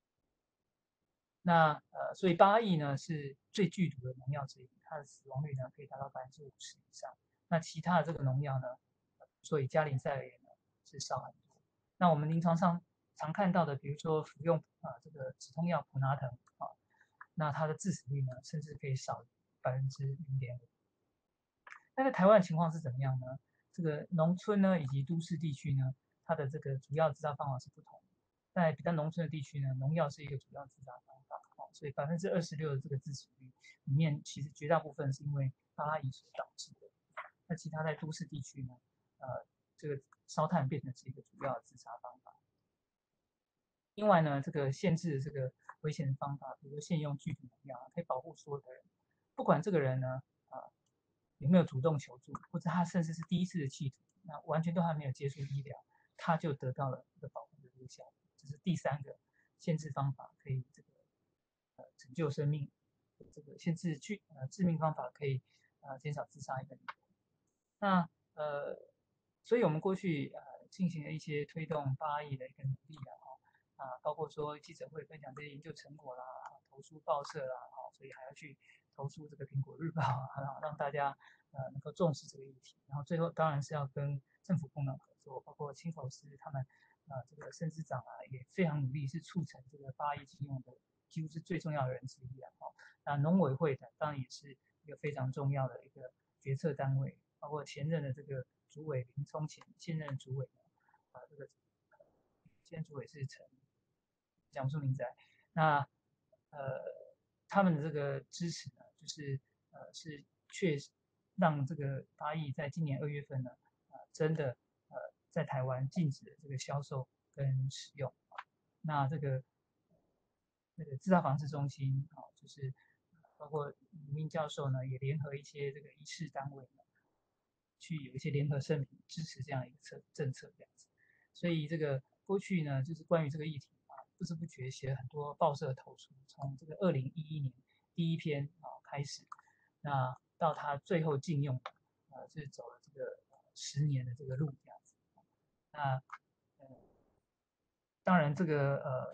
那呃，所以巴益呢是最剧毒的农药之一，它的死亡率呢可以达到百分之五十以上。那其他的这个农药呢，所以加林赛而言呢是少很多。那我们临床上常看到的，比如说服用啊这个止痛药普拿疼啊，那它的致死率呢甚至可以少百分之零点五。那在台湾的情况是怎么样呢？这个农村呢以及都市地区呢，它的这个主要自杀方法是不同的。在比较农村的地区呢，农药是一个主要自杀方法，哦，所以百分之二十六的这个致死率里面，其实绝大部分是因为巴拉乙所导致的。那其他在都市地区呢，呃，这个烧炭变成是一个主要的自杀方法。另外呢，这个限制这个危险的方法，比如说限用剧毒农药，可以保护所有的人，不管这个人呢，啊、呃，有没有主动求助，或者他甚至是第一次的企图，那完全都还没有接触医疗，他就得到了这个保护的这个效果。这是第三个限制方法，可以这个呃拯救生命，这个限制去呃致命方法可以呃减少自杀一个理由。那呃，所以我们过去呃进行了一些推动八亿的一个努力啊，啊，包括说记者会分享这些研究成果啦，投书报社啦，啊，所以还要去投书这个苹果日报啊，让大家呃能够重视这个议题。然后最后当然是要跟政府部门合作，包括青口司他们。啊，这个申司长啊也非常努力，是促成这个八亿禁用的，几乎是最重要的人之一啊。哦，那农委会的当然也是一个非常重要的一个决策单位，包括前任的这个主委林聪前，现任的主委呢，啊，这个现任主委是陈讲不出名字来。那呃，他们的这个支持呢，就是呃是确实让这个八亿在今年二月份呢，啊、呃、真的。在台湾禁止的这个销售跟使用，那这个那个自杀防治中心啊，就是包括李明教授呢，也联合一些这个医事单位呢，去有一些联合声明支持这样一个策政策这样子。所以这个过去呢，就是关于这个议题啊，不知不觉写了很多报社投书，从这个二零一一年第一篇啊开始，那到他最后禁用，呃，是走了这个十年的这个路这样子。那呃，当然这个呃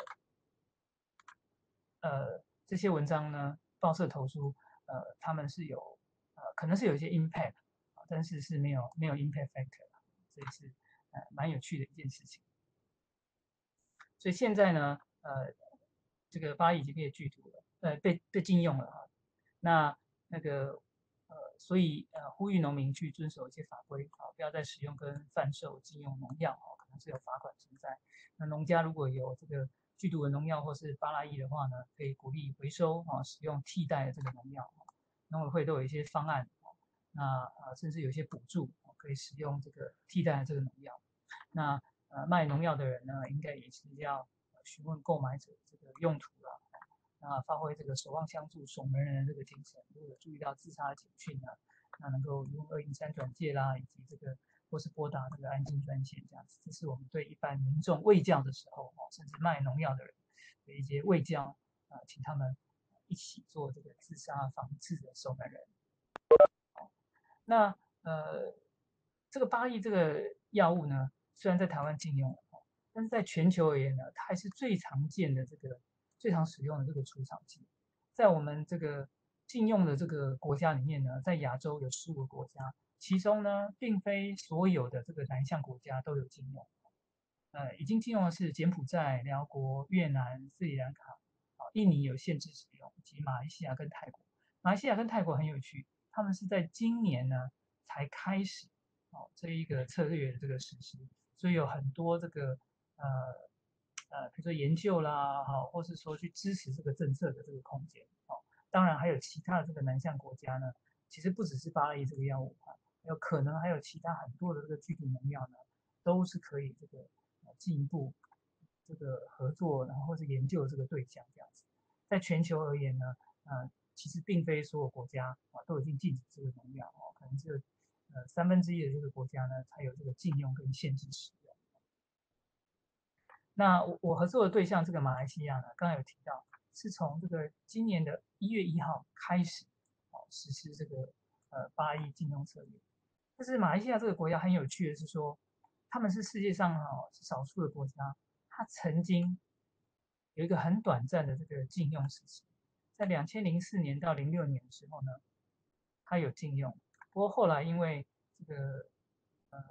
呃这些文章呢，报社投书，呃，他们是有呃可能是有一些 impact 啊，但是是没有没有 impact factor，这也是呃蛮有趣的一件事情。所以现在呢，呃，这个八亿已经被拒毒了，呃，被被禁用了啊。那那个呃，所以呃，呼吁农民去遵守一些法规啊，不要再使用跟贩售禁用农药啊。 能是有罚款存在。那农家如果有这个剧毒的农药或是巴拉益的话呢，可以鼓励回收啊，使用替代的这个农药。农委会都有一些方案，那呃甚至有一些补助可以使用这个替代的这个农药。那呃卖农药的人呢，应该也是要询问购买者这个用途啦。那发挥这个守望相助、守门人的这个精神，如果有注意到自杀的警讯呢，那能够用二一三转介啦，以及这个或是拨打这个安心专线这样子。这是我们对一般民众卫教的时候，哦，甚至卖农药的人的一些卫教，呃，请他们一起做这个自杀防治的守门人。那呃，这个巴益这个药物呢，虽然在台湾禁用了，但是在全球而言呢，它还是最常见的这个最常使用的这个除草剂。在我们这个禁用的这个国家里面呢，在亚洲有十五个国家，其中呢，并非所有的这个南向国家都有禁用。呃，已经禁用的是柬埔寨、辽国、越南、斯里兰卡，啊，印尼有限制使用，以及马来西亚跟泰国。马来西亚跟泰国很有趣，他们是在今年呢才开始哦这一个策略的这个实施，所以有很多这个呃呃，比如说研究啦，哈，或是说去支持这个政策的这个空间，哦，当然还有其他的这个南向国家呢，其实不只是巴拉益这个药物啊，有可能还有其他很多的这个剧毒农药呢，都是可以这个呃进一步这个合作，然后或是研究这个对象这样子。在全球而言呢，呃，其实并非所有国家啊都已经禁止这个农药哦，可能只有呃三分之一的这个国家呢才有这个禁用跟限制使用。那我我合作的对象这个马来西亚呢，刚刚有提到，是从这个今年的一月一号开始，哦，实施这个呃八亿禁用策略。但是马来西亚这个国家很有趣的是说，他们是世界上哦是少数的国家，它曾经有一个很短暂的这个禁用时期，在两千零四年到零六年的时候呢，它有禁用，不过后来因为这个呃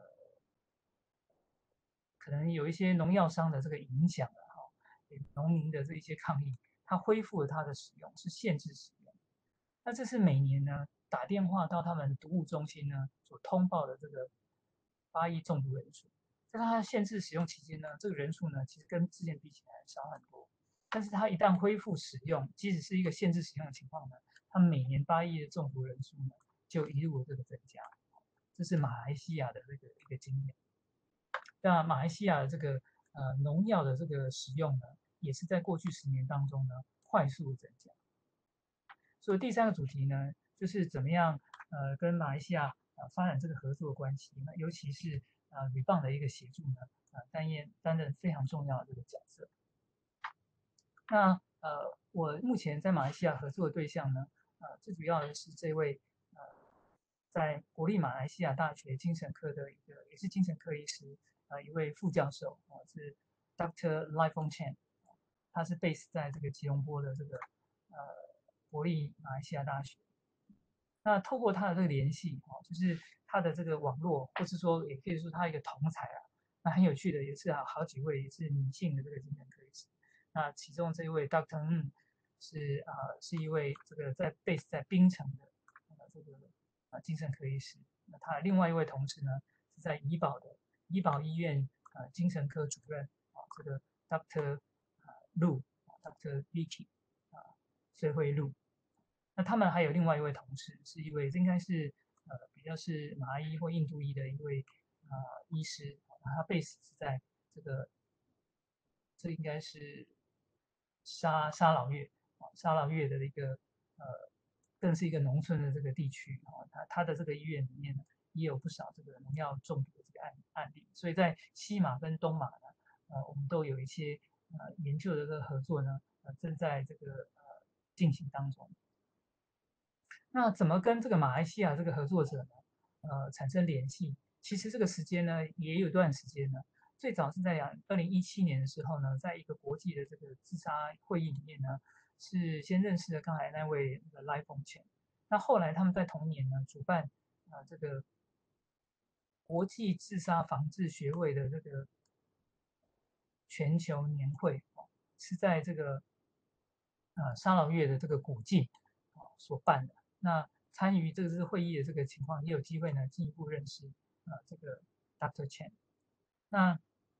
可能有一些农药商的这个影响了哈，农民的这一些抗议，它恢复了它的使用，是限制使用。那这是每年呢打电话到他们毒物中心呢所通报的这个八亿中毒人数，在它限制使用期间呢，这个人数呢其实跟之前比起来少很多。但是它一旦恢复使用，即使是一个限制使用的情况呢，它每年八亿的中毒人数呢就一路的这个增加。这是马来西亚的这个一个经验。那马来西亚的这个呃农药的这个使用呢，也是在过去十年当中呢快速增加。所以第三个主题呢，就是怎么样呃跟马来西亚呃发展这个合作关系，那尤其是呃旅棒的一个协助呢，呃担任担任非常重要的这个角色。那呃我目前在马来西亚合作的对象呢，呃最主要的是这位呃在国立马来西亚大学精神科的一个也是精神科医师，呃一位副教授，哦是 Doctor Lai Fong Chen，他是 base 在这个吉隆坡的这个呃国立马来西亚大学。那透过他的这个联系，哦，就是他的这个网络，或是说也可以说他一个同才啊，那很有趣的也是啊，好几位也是女性的这个精神科医师。那其中这一位 Doctor Ng 是啊、呃、是一位这个在 base 在槟城的呃这个呃精神科医师。那他另外一位同事呢是在怡保的怡保医院呃精神科主任啊，这个 Doctor 啊 Lu，Doctor Vicky 啊，崔慧露。那他们还有另外一位同事，是一位应该是呃比较是马来裔或印度裔的一位呃医师，他 base 是在这个这应该是沙沙劳越啊沙劳越的一个呃更是一个农村的这个地区啊，他他的这个医院里面呢也有不少这个农药中毒的这个案案例，所以在西马跟东马呢，呃我们都有一些呃研究的这个合作呢，呃正在这个呃进行当中。那怎么跟这个马来西亚这个合作者呢，呃，产生联系？其实这个时间呢，也有段时间呢。最早是在二零一七年的时候呢，在一个国际的这个自杀会议里面呢，是先认识了刚才那位那个赖凤泉。那后来他们在同年呢，主办呃这个国际自杀防治学会的这个全球年会，哦，是在这个呃沙劳越的这个古晋啊所办的。那参与这个次会议的这个情况，也有机会呢进一步认识呃这个 Doctor Chen。那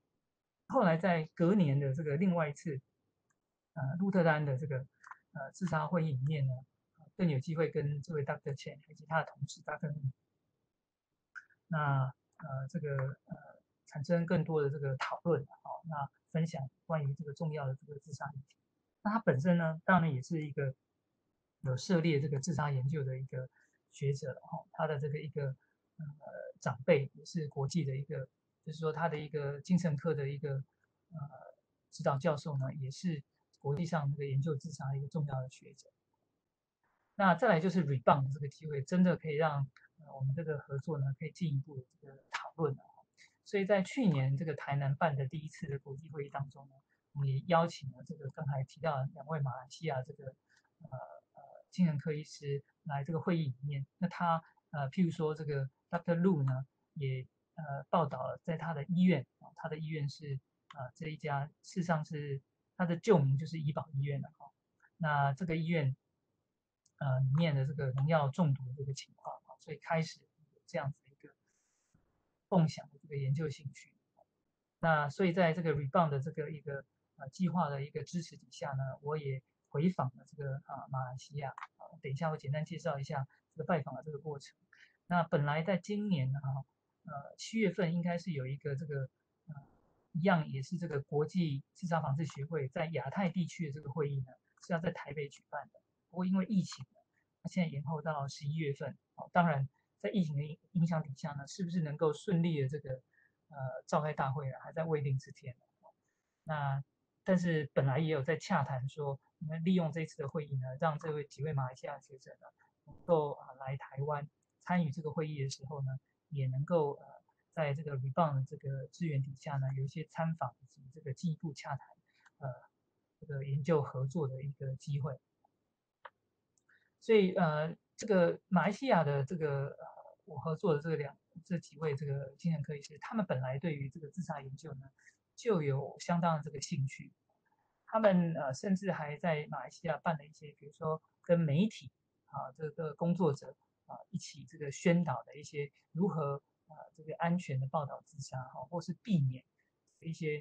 后来在隔年的这个另外一次，呃，鹿特丹的这个呃自杀会议里面呢，更有机会跟这位 Doctor Chen 以及他的同事 Doctor Lu，那呃这个呃产生更多的这个讨论，哦，那分享关于这个重要的这个自杀议题。那他本身呢，当然也是一个有涉猎这个自杀研究的一个学者，哈，他的这个一个呃长辈也是国际的一个，就是说他的一个精神科的一个呃指导教授呢，也是国际上这个研究自杀的一个重要的学者。那再来就是 rebound 的这个机会，真的可以让呃我们这个合作呢，可以进一步的这个讨论了。所以在去年这个台南办的第一次的国际会议当中呢，我们也邀请了这个刚才提到的两位马来西亚这个呃呃精神科医师来这个会议里面。那他呃譬如说这个 Doctor Lu 呢，也呃报道了在他的医院，啊，他的医院是啊这一家事实上是他的旧名就是医保医院了哈。那这个医院呃里面的这个农药中毒的这个情况啊，所以开始有这样子的一个共享的这个研究兴趣。那所以在这个 Rebound 的这个一个呃计划的一个支持底下呢，我也回访了这个啊马来西亚啊，等一下我简单介绍一下这个拜访的这个过程。那本来在今年呢，呃七月份应该是有一个这个呃一样也是这个国际自杀防治协会在亚太地区的这个会议呢是要在台北举办的，不过因为疫情呢，它现在延后到十一月份。哦，当然在疫情的影响底下呢，是不是能够顺利的这个呃召开大会呢，还在未定之天。那但是本来也有在洽谈说，我们利用这次的会议呢，让这位几位马来西亚学者呢，能够啊来台湾参与这个会议的时候呢，也能够呃在这个 Rebound 的这个资源底下呢，有一些参访以及这个进一步洽谈呃这个研究合作的一个机会。所以呃这个马来西亚的这个呃我合作的这个两这几位这个精神科医师，他们本来对于这个自杀研究呢就有相当的这个兴趣。他们呃甚至还在马来西亚办了一些，比如说跟媒体啊这个工作者啊一起这个宣导的一些如何啊这个安全的报道自杀哈，或是避免一些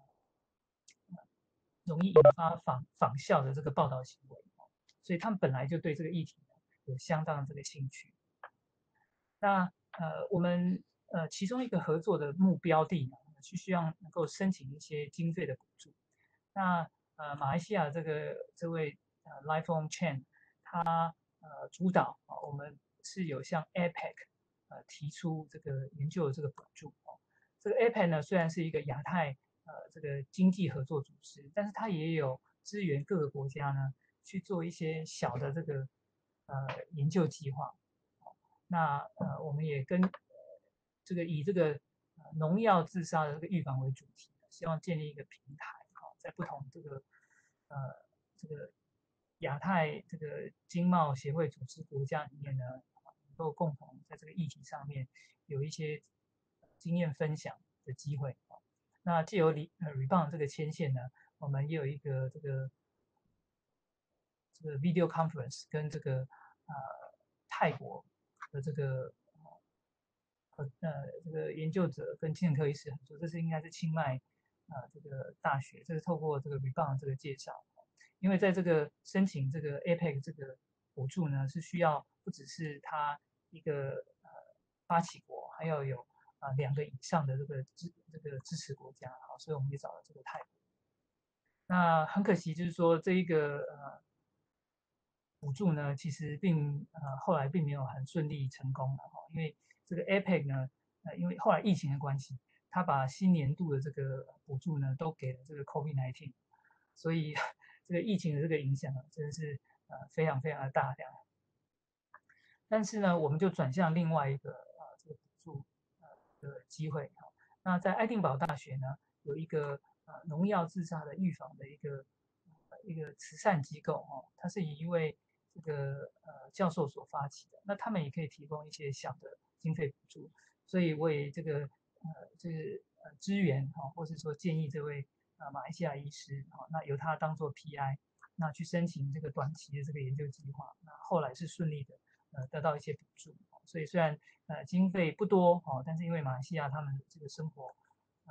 容易引发仿仿效的这个报道行为。所以他们本来就对这个议题呢有相当的这个兴趣。那呃我们呃其中一个合作的目标地呢，是需要能够申请一些经费的补助。那呃马来西亚这个这位呃 Life on Chen， 他呃主导啊，我们是有向 A P E C 呃提出这个研究的这个补助哦。这个 A P E C 呢虽然是一个亚太呃这个经济合作组织，但是它也有支援各个国家呢去做一些小的这个呃研究计划。那呃我们也跟这个以这个呃农药自杀的这个预防为主题，希望建立一个平台，哈，在不同这个呃这个亚太这个经贸协会组织国家里面呢，能够共同在这个议题上面有一些经验分享的机会。那借由 Re 呃 Rebound 这个牵线呢，我们也有一个这个这个 video conference 跟这个呃泰国的这个呃呃这个研究者跟精神科医师合作，这是应该是清迈呃这个大学，这是透过这个 Rebound 这个介绍。因为在这个申请这个 A P E C 这个补助呢，是需要不只是他一个呃发起国，还要有啊、呃、两个以上的这个支这个支持国家，好，所以我们也找了这个泰国。那很可惜，就是说这一个呃补助呢，其实并呃后来并没有很顺利成功了哈，因为这个 A P E C 呢，呃因为后来疫情的关系，他把新年度的这个补助呢都给了这个 COVID 十九，所以这个疫情的这个影响啊，真的是呃非常非常的大量。但是呢，我们就转向另外一个呃这个补助呃的机会哈。那在爱丁堡大学呢，有一个呃农药自杀的预防的一个呃一个慈善机构哦，它是以一位这个呃教授所发起的。那他们也可以提供一些小的经费补助，所以我也这个呃这个呃支援哈，或是说建议这位呃马来西亚医师哈，那由他当做 P I， 那去申请这个短期的这个研究计划。那后来是顺利的。呃，得到一些补助，所以虽然呃经费不多哦，但是因为马来西亚他们这个生活呃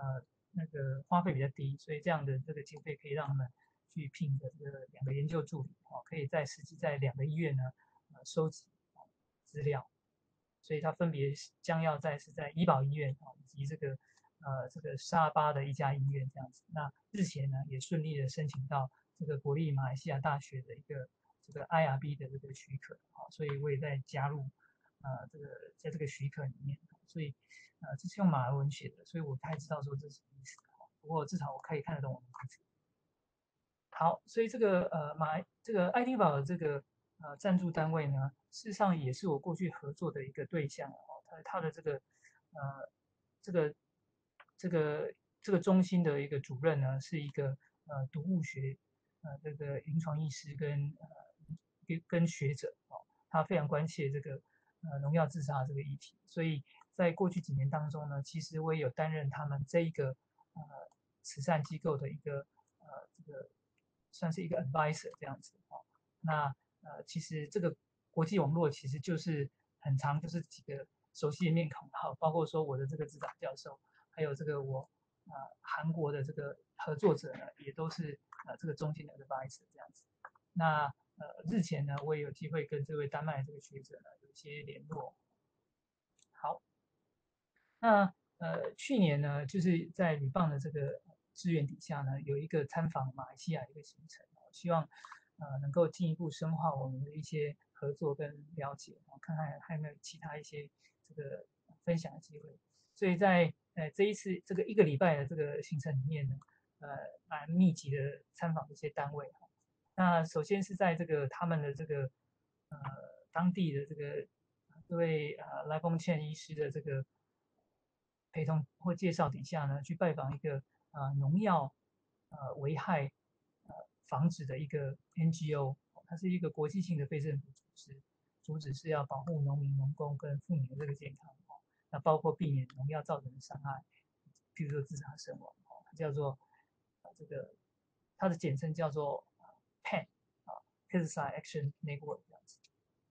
那个花费比较低，所以这样的这个经费可以让他们去聘的这个两个研究助理哦，可以在实际在两个医院呢呃收集资料，所以它分别将要在是在医保医院啊以及这个呃这个沙巴的一家医院这样子。那日前呢也顺利的申请到这个国立马来西亚大学的一个这个 I R B 的这个许可啊，所以我也在加入呃这个在这个许可里面，所以呃这是用马来文写的，所以我不太知道说这是什么意思，不过至少我可以看得懂我们的字。好，所以这个呃马这个爱丁堡的这个呃赞助单位呢，事实上也是我过去合作的一个对象哦。他他的这个呃这个这个这个中心的一个主任呢，是一个呃毒物学呃这个临床医师跟呃跟跟学者哦，他非常关切这个呃农药自杀这个议题，所以在过去几年当中呢，其实我也有担任他们这一个呃慈善机构的一个呃这个。算是一个 advisor 这样子哦。那呃，其实这个国际网络其实就是很长，就是几个熟悉的面孔，好，包括说我的这个指导教授，还有这个我呃韩国的这个合作者呢，也都是呃这个中心的 advisor 这样子。那呃日前呢，我也有机会跟这位丹麦这个学者呢有一些联络。好，那呃去年呢，就是在旅棒的这个支援底下呢，有一个参访马来西亚的一个行程，希望呃能够进一步深化我们的一些合作跟了解，然后看看还有没有其他一些这个分享的机会。所以在呃这一次这个一个礼拜的这个行程里面呢，呃蛮密集的参访一些单位哈。那首先是在这个他们的这个呃当地的这个这位呃来风倩医师的这个陪同或介绍底下呢，去拜访一个呃农药呃危害呃防止的一个 N G O， 它是一个国际性的非政府组织，主旨是要保护农民、农工跟妇女的这个健康哦，那包括避免农药造成的伤害，譬如说自杀身亡哦，它叫做呃这个它的简称叫做 P A N 啊 Pesticide Action Network 这样子。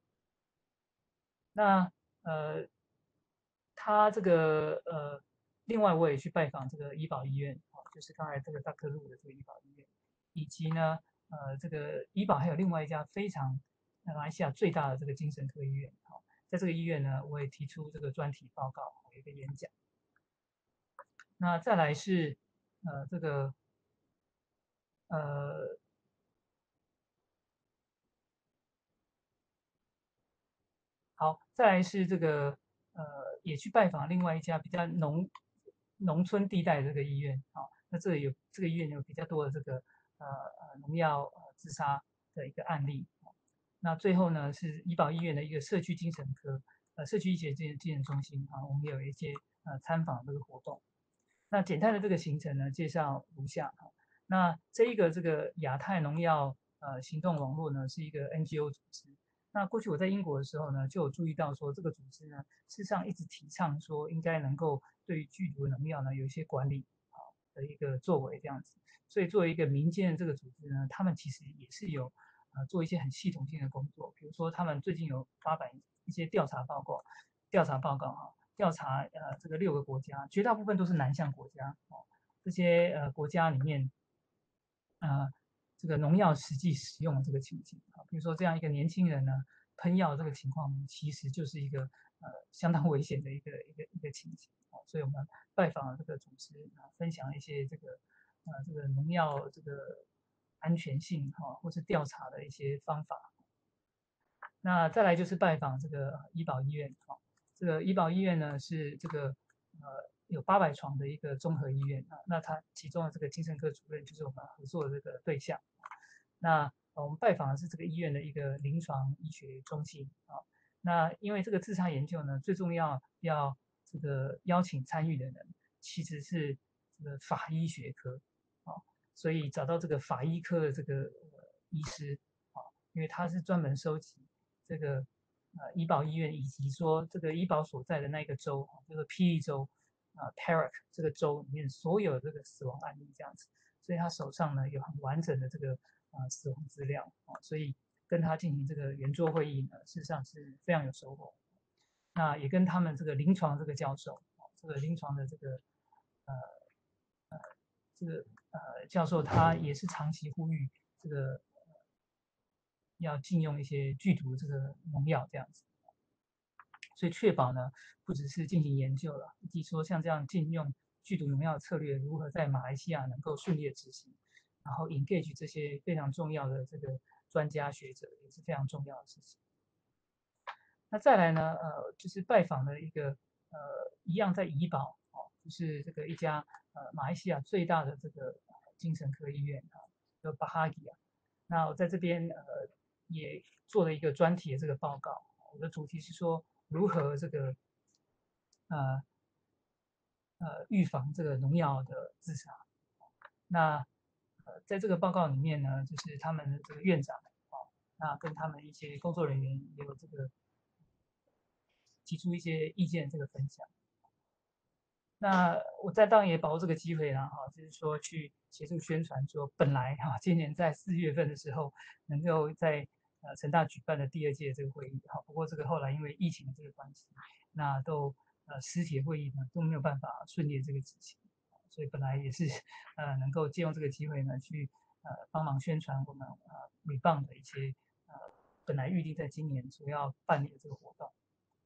那呃他这个呃，另外我也去拜访这个医保医院啊，就是刚才这个大科路的这个医保医院，以及呢，呃，这个医保还有另外一家非常马来西亚最大的这个精神科医院啊，在这个医院呢，我也提出这个专题报告，有一个演讲。那再来是呃这个呃好，再来是这个呃，也去拜访另外一家比较农农村地带的这个医院啊，那这里有这个医院有比较多的这个呃呃农药呃自杀的一个案例。那最后呢是医保医院的一个社区精神科呃社区医学精精神中心啊，我们有一些呃参访这个活动。那简单的这个行程呢，介绍如下哈。那这一个这个亚太农药呃行动网络呢，是一个 N G O 组织。那过去我在英国的时候呢，就有注意到说，这个组织呢，事实上一直提倡说，应该能够对剧毒农药呢有一些管理啊的一个作为这样子。所以作为一个民间的这个组织呢，他们其实也是有呃做一些很系统性的工作，比如说他们最近有发版一些调查报告，调查报告哈，调查呃这个六个国家，绝大部分都是南向国家哦，这些呃国家里面，呃这个农药实际使用的这个情形啊，比如说这样一个年轻人呢喷药这个情况，其实就是一个呃相当危险的一个一个一个情形哦，所以我们拜访了这个组织啊，分享一些这个呃这个农药这个安全性哈，或是调查的一些方法。那再来就是拜访这个医保医院哈，这个医保医院呢是这个呃有八百床的一个综合医院啊，那它其中的这个精神科主任就是我们合作的这个对象。那我们拜访的是这个医院的一个临床医学中心啊。那因为这个自杀研究呢，最重要要这个邀请参与的人其实是这个法医学科啊，所以找到这个法医科的这个呃医师啊，因为他是专门收集这个呃医保医院以及说这个医保所在的那个州，就是霹雳州啊 Perak 这个州里面所有这个死亡案例这样子，所以他手上呢有很完整的这个呃死亡资料啊，所以跟他进行这个圆桌会议呢，事实上是非常有收获。那也跟他们这个临床这个教授，这个临床的这个呃呃这个呃教授他也是长期呼吁这个、呃、要禁用一些剧毒这个农药这样子，所以确保呢不只是进行研究了，以及说像这样禁用剧毒农药的策略如何在马来西亚能够顺利的执行，然后 engage 这些非常重要的这个专家学者也是非常重要的事情。那再来呢，呃，就是拜访了一个呃，一样在怡保哦，就是这个一家呃马来西亚最大的这个精神科医院啊，叫巴哈吉啊。那我在这边呃也做了一个专题的这个报告，我的主题是说如何这个呃呃预防这个农药的自杀。那呃在这个报告里面呢，就是他们的这个院长哦，那跟他们一些工作人员也有这个提出一些意见这个分享。那我在当然也把握这个机会啦，哈，就是说去协助宣传，说本来哈，今年在四月份的时候，能够在呃成大举办的第二届这个会议，哈，不过这个后来因为疫情的这个关系，那都呃实体会议呢都没有办法顺利这个执行，所以本来也是呃能够借用这个机会呢去呃帮忙宣传我们呃 Rebound 的一些呃本来预定在今年所要办理的这个活动。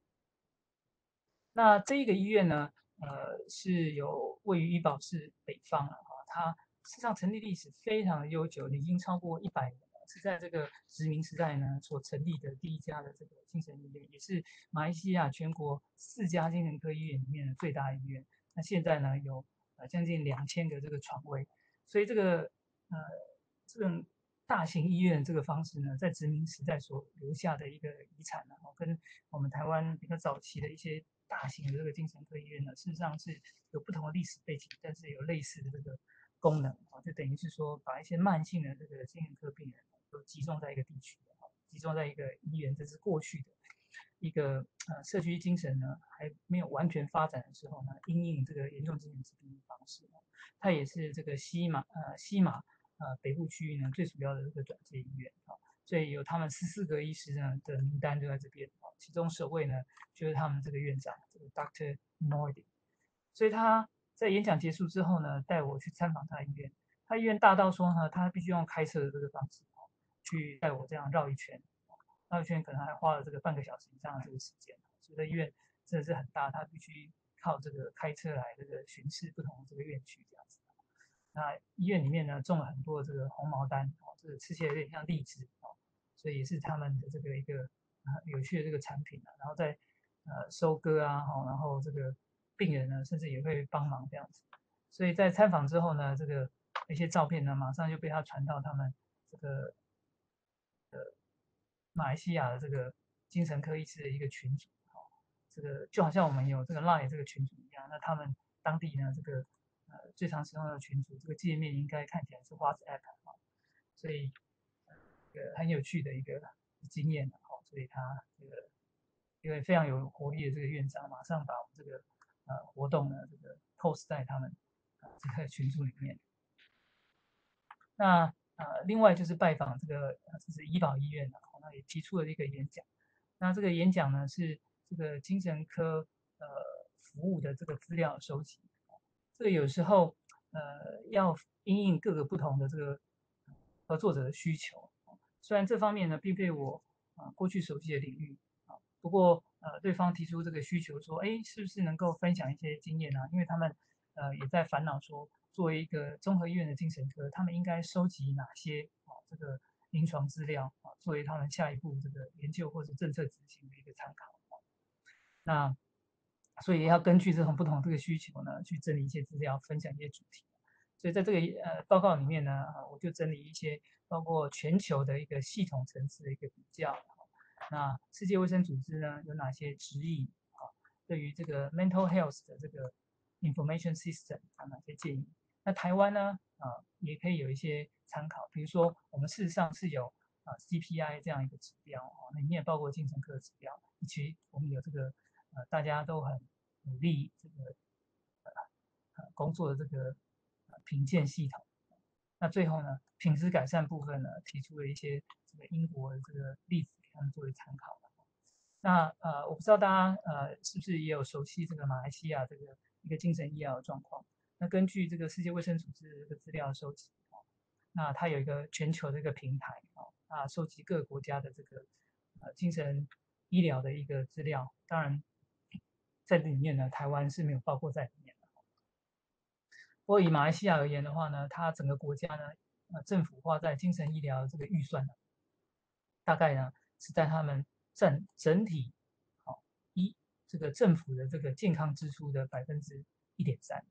那这一个医院呢，呃，是有位于怡保市北方了哈，它事实上成立历史非常的悠久，已经超过一百年了，是在这个殖民时代呢所成立的第一家的这个精神医院，也是马来西亚全国四家精神科医院里面的最大医院。那现在呢有呃将近两千个这个床位，所以这个呃这种大型医院这个方式呢，在殖民时代所留下的一个遗产呢，跟我们台湾比较早期的一些大型的这个精神科医院呢，事实上是有不同的历史背景，但是有类似的这个功能啊，就等于是说把一些慢性的这个精神科病人都集中在一个地区，集中在一个医院，这是过去的一个呃社区精神呢还没有完全发展的时候呢，因应这个严重精神疾病的方式，它也是这个西马呃西马呃北部区域呢最主要的这个转介医院啊。所以有他们十四个医师呢的名单就在这边，其中首位呢就是他们这个院长，这个 Doctor Noidi。所以他在演讲结束之后呢，带我去参访他的医院。他医院大到说呢，他必须用开车的这个方式去带我这样绕一圈，绕一圈可能还花了这个半个小时以上的这个时间。所以这医院真的是很大，他必须靠这个开车来这个巡视不同的这个院区这样子。那医院里面呢种了很多这个红毛丹，哦，这个吃起来有点像荔枝哦，所以也是他们的这个一个呃有趣的这个产品啊。然后在呃收割啊，哦，然后这个病人呢甚至也会帮忙这样子。所以在参访之后呢，这个一些照片呢马上就被他传到他们这个呃马来西亚的这个精神科医师的一个群组，哦，这个就好像我们有这个 Line 这个群组一样，那他们当地呢这个。呃，最常使用的群组，这个界面应该看起来是 WhatsApp 啊，所以呃，一个很有趣的一个经验哦，所以他这个一个非常有活力的这个院长，马上把我们这个呃活动呢这个 post 在他们呃这个群组里面。那呃，另外就是拜访这个呃，这是怡保医院啊，那也提出了一个演讲。那这个演讲呢是这个精神科呃服务的这个资料收集。这个有时候，呃，要因应各个不同的这个合作者的需求。虽然这方面呢，并非我啊、呃、过去熟悉的领域啊，不过呃，对方提出这个需求说，哎，是不是能够分享一些经验啊？因为他们呃也在烦恼说，作为一个综合医院的精神科，他们应该收集哪些啊这个临床资料啊，作为他们下一步这个研究或者政策执行的一个参考。那所以要根据这种不同的这个需求呢，去整理一些资料，分享一些主题。所以在这个呃报告里面呢，我就整理一些包括全球的一个系统层次的一个比较。那世界卫生组织呢有哪些指引啊？对于这个 mental health 的这个 information system 有哪些建议？那台湾呢啊也可以有一些参考，比如说我们事实上是有啊 C P I 这样一个指标啊，里面包括精神科指标，以及我们有这个呃大家都很努力这个呃呃工作的这个呃评鉴系统。那最后呢，品质改善部分呢，提出了一些这个英国的这个例子给他们作为参考。那呃，我不知道大家呃是不是也有熟悉这个马来西亚这个一个精神医疗的状况？ 那根据这个世界卫生组织的这个资料收集，那它有一个全球的一个平台啊，收集各个国家的这个呃精神医疗的一个资料。当然，在里面呢，台湾是没有包括在里面的。不过以马来西亚而言的话呢，它整个国家呢，呃，政府花在精神医疗这个预算呢，大概呢是在他们占整体好、哦、一这个政府的这个健康支出的百分之一点三。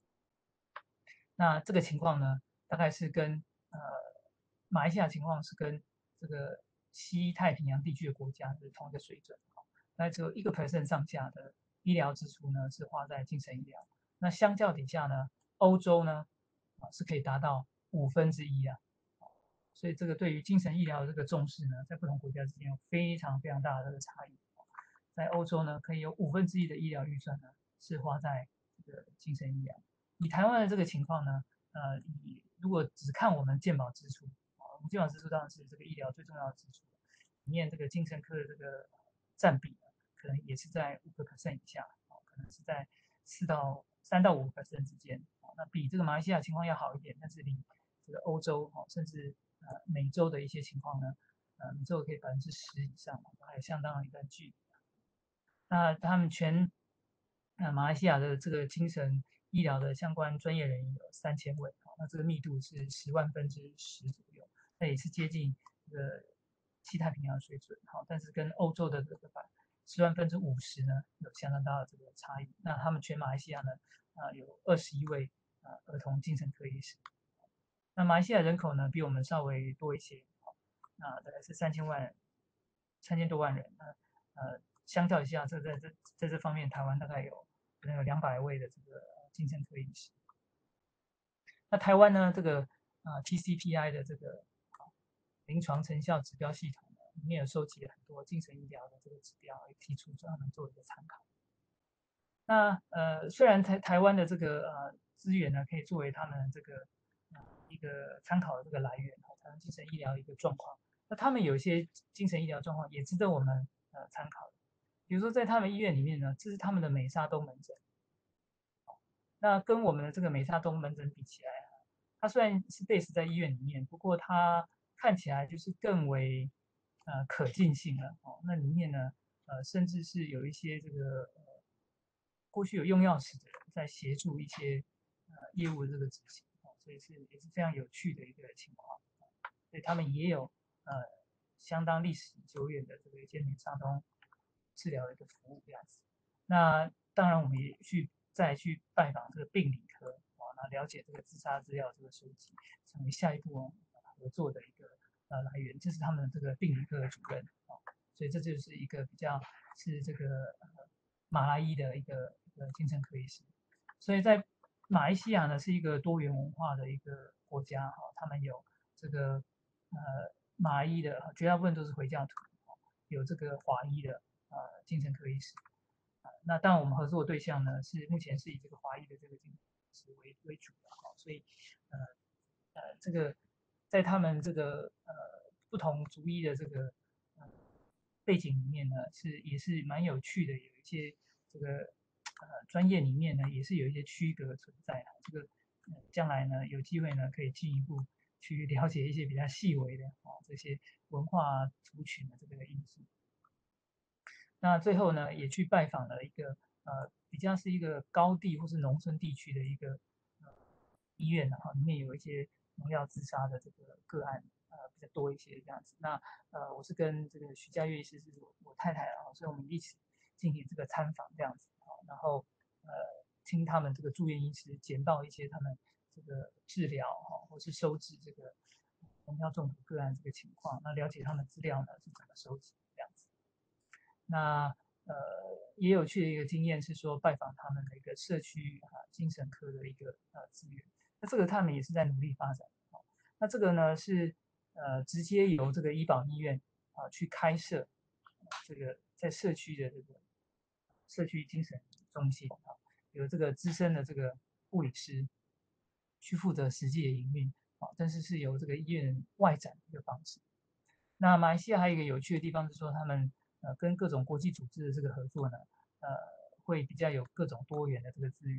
那这个情况呢，大概是跟呃马来西亚情况是跟这个西太平洋地区的国家是同一个水准。那只有一个 percent 上下的医疗支出呢是花在精神医疗。那相较底下呢，欧洲呢啊是可以达到五分之一啊。所以这个对于精神医疗的这个重视呢，在不同国家之间有非常非常大的这个差异。在欧洲呢，可以有五分之一的医疗预算呢是花在这个精神医疗。以台湾的这个情况呢，呃，以如果只看我们健保支出，啊，我们健保支出当然是这个医疗最重要的支出，里面这个精神科的这个占比呢，可能也是在五个 percent 以下，啊，可能是在四到三到五个 percent 之间，啊，那比这个马来西亚情况要好一点，但是比这个欧洲，啊，甚至呃美洲的一些情况呢，呃，美洲可以百分之十以上，还有相当的一段距离。那他们全呃马来西亚的这个精神医疗的相关专业人员有三千位，那这个密度是十万分之十左右，那也是接近这个西太平洋水准，好，但是跟欧洲的这个百十万分之五十呢有相当大的这个差异。那他们全马来西亚呢，啊、呃、有二十一位啊、呃、儿童精神科医师。那马来西亚人口呢比我们稍微多一些，那大概是三千万三千多万人，那呃。相较一下，这在这在这方面，台湾大概有可能有两百位的这个精神科医师。那台湾呢，这个啊、呃、T C P I 的这个、啊、临床成效指标系统呢，里面有收集了很多精神医疗的这个指标，也提出专门做一个参考。那呃，虽然台台湾的这个呃资源呢，可以作为他们这个、呃、一个参考的这个来源，台湾精神医疗的一个状况，那他们有一些精神医疗状况也值得我们呃参考。比如说，在他们医院里面呢，这是他们的美沙东门诊。那跟我们的这个美沙东门诊比起来，它虽然是 base 在医院里面，不过它看起来就是更为呃可进性了哦。那里面呢，呃，甚至是有一些这个呃过去有用药史的人在协助一些呃业务的这个执行哦，所以是也是非常有趣的一个情况。所以他们也有呃相当历史久远的这个一些美沙东治疗的一个服务这样子。那当然我们也去再去拜访这个病理科啊，那了解这个自杀资料这个收集，成为下一步合作的一个呃来源。这是他们的这个病理科的主任啊，所以这就是一个比较是这个呃马来裔的一个一个精神科医师。所以在马来西亚呢是一个多元文化的一个国家哈，他们有这个呃马来裔的绝大部分都是回教徒，有这个华裔的呃精神科医师。那当然，我们合作的对象呢是目前是以这个华裔的这个精神科为为主的，所以呃呃这个在他们这个呃不同族裔的这个呃背景里面呢，是也是蛮有趣的，有一些这个呃专业里面呢也是有一些区隔存在。这个呃将来呢有机会呢可以进一步去了解一些比较细微的啊这些文化族群的这个因素。那最后呢，也去拜访了一个呃比较是一个高地或是农村地区的一个呃医院，然后里面有一些农药自杀的这个个案，呃比较多一些这样子。那呃我是跟这个徐家月医师是我我太太，然后所以我们一起进行这个参访这样子，然后呃听他们这个住院医师简报一些他们这个治疗哈或是收治这个农药中毒个案这个情况，那了解他们资料呢是怎么收集这样子。那呃也有趣的一个经验是说拜访他们的一个社区啊精神科的一个呃资源，那这个他们也是在努力发展。哦、那这个呢是呃直接由这个医保医院啊去开设、呃、这个在社区的这个社区精神中心啊，有这个资深的这个护理师去负责实际的营运啊，但是是由这个医院外展的一个方式。那马来西亚还有一个有趣的地方是说他们呃，跟各种国际组织的这个合作呢，呃，会比较有各种多元的这个资源。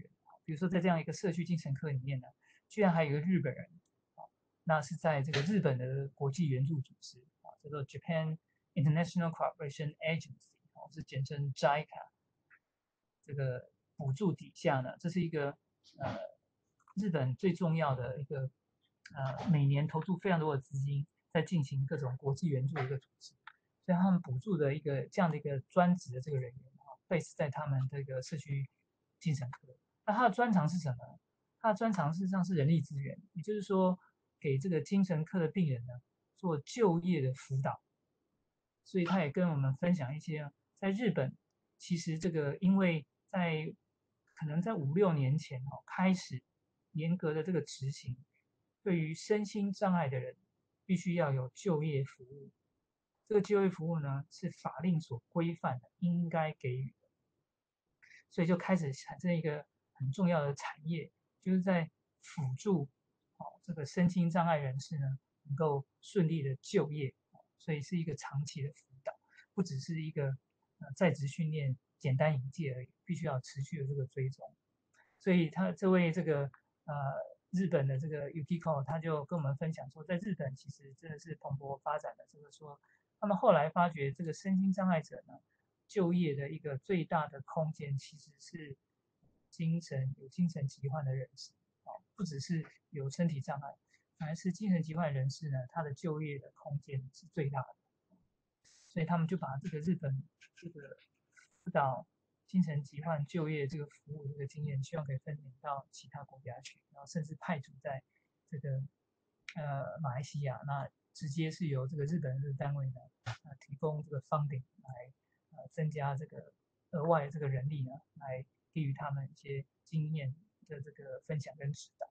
比如说在这样一个社区精神科里面呢，居然还有一个日本人啊，那是在这个日本的国际援助组织啊，叫做 Japan International Cooperation Agency 啊，是简称 J I C A 这个补助底下呢，这是一个呃日本最重要的一个呃每年投注非常多的资金在进行各种国际援助的一个组织，所以他们补助的一个这样的一个专职的这个人员啊 ，base 在他们这个社区精神科。那他的专长是什么？他的专长事实上是人力资源，也就是说给这个精神科的病人呢做就业的辅导。所以他也跟我们分享一些，在日本其实这个因为在可能在五六年前哦开始严格的这个执行，对于身心障碍的人必须要有就业服务。这个就业服务呢是法令所规范的，应该给予的，所以就开始产生一个很重要的产业，就是在辅助哦这个身心障碍人士呢能够顺利的就业，所以是一个长期的辅导，不只是一个呃在职训练简单引介而已，必须要持续的这个追踪。所以他这位这个呃日本的这个 Yukiko 他就跟我们分享说，在日本其实真的是蓬勃发展的，这个说他们后来发觉这个身心障碍者呢就业的一个最大的空间其实是精神有精神疾患的人士啊，不只是有身体障碍，反而是精神疾患人士呢，他的就业的空间是最大的。所以他们就把这个日本这个辅导精神疾患就业这个服务这个经验，希望可以分享到其他国家去，然后甚至派驻在这个呃马来西亚，那直接是由这个日本的单位呢呃提供这个 funding 来呃增加这个额外的这个人力呢，来给予他们一些经验的这个分享跟指导。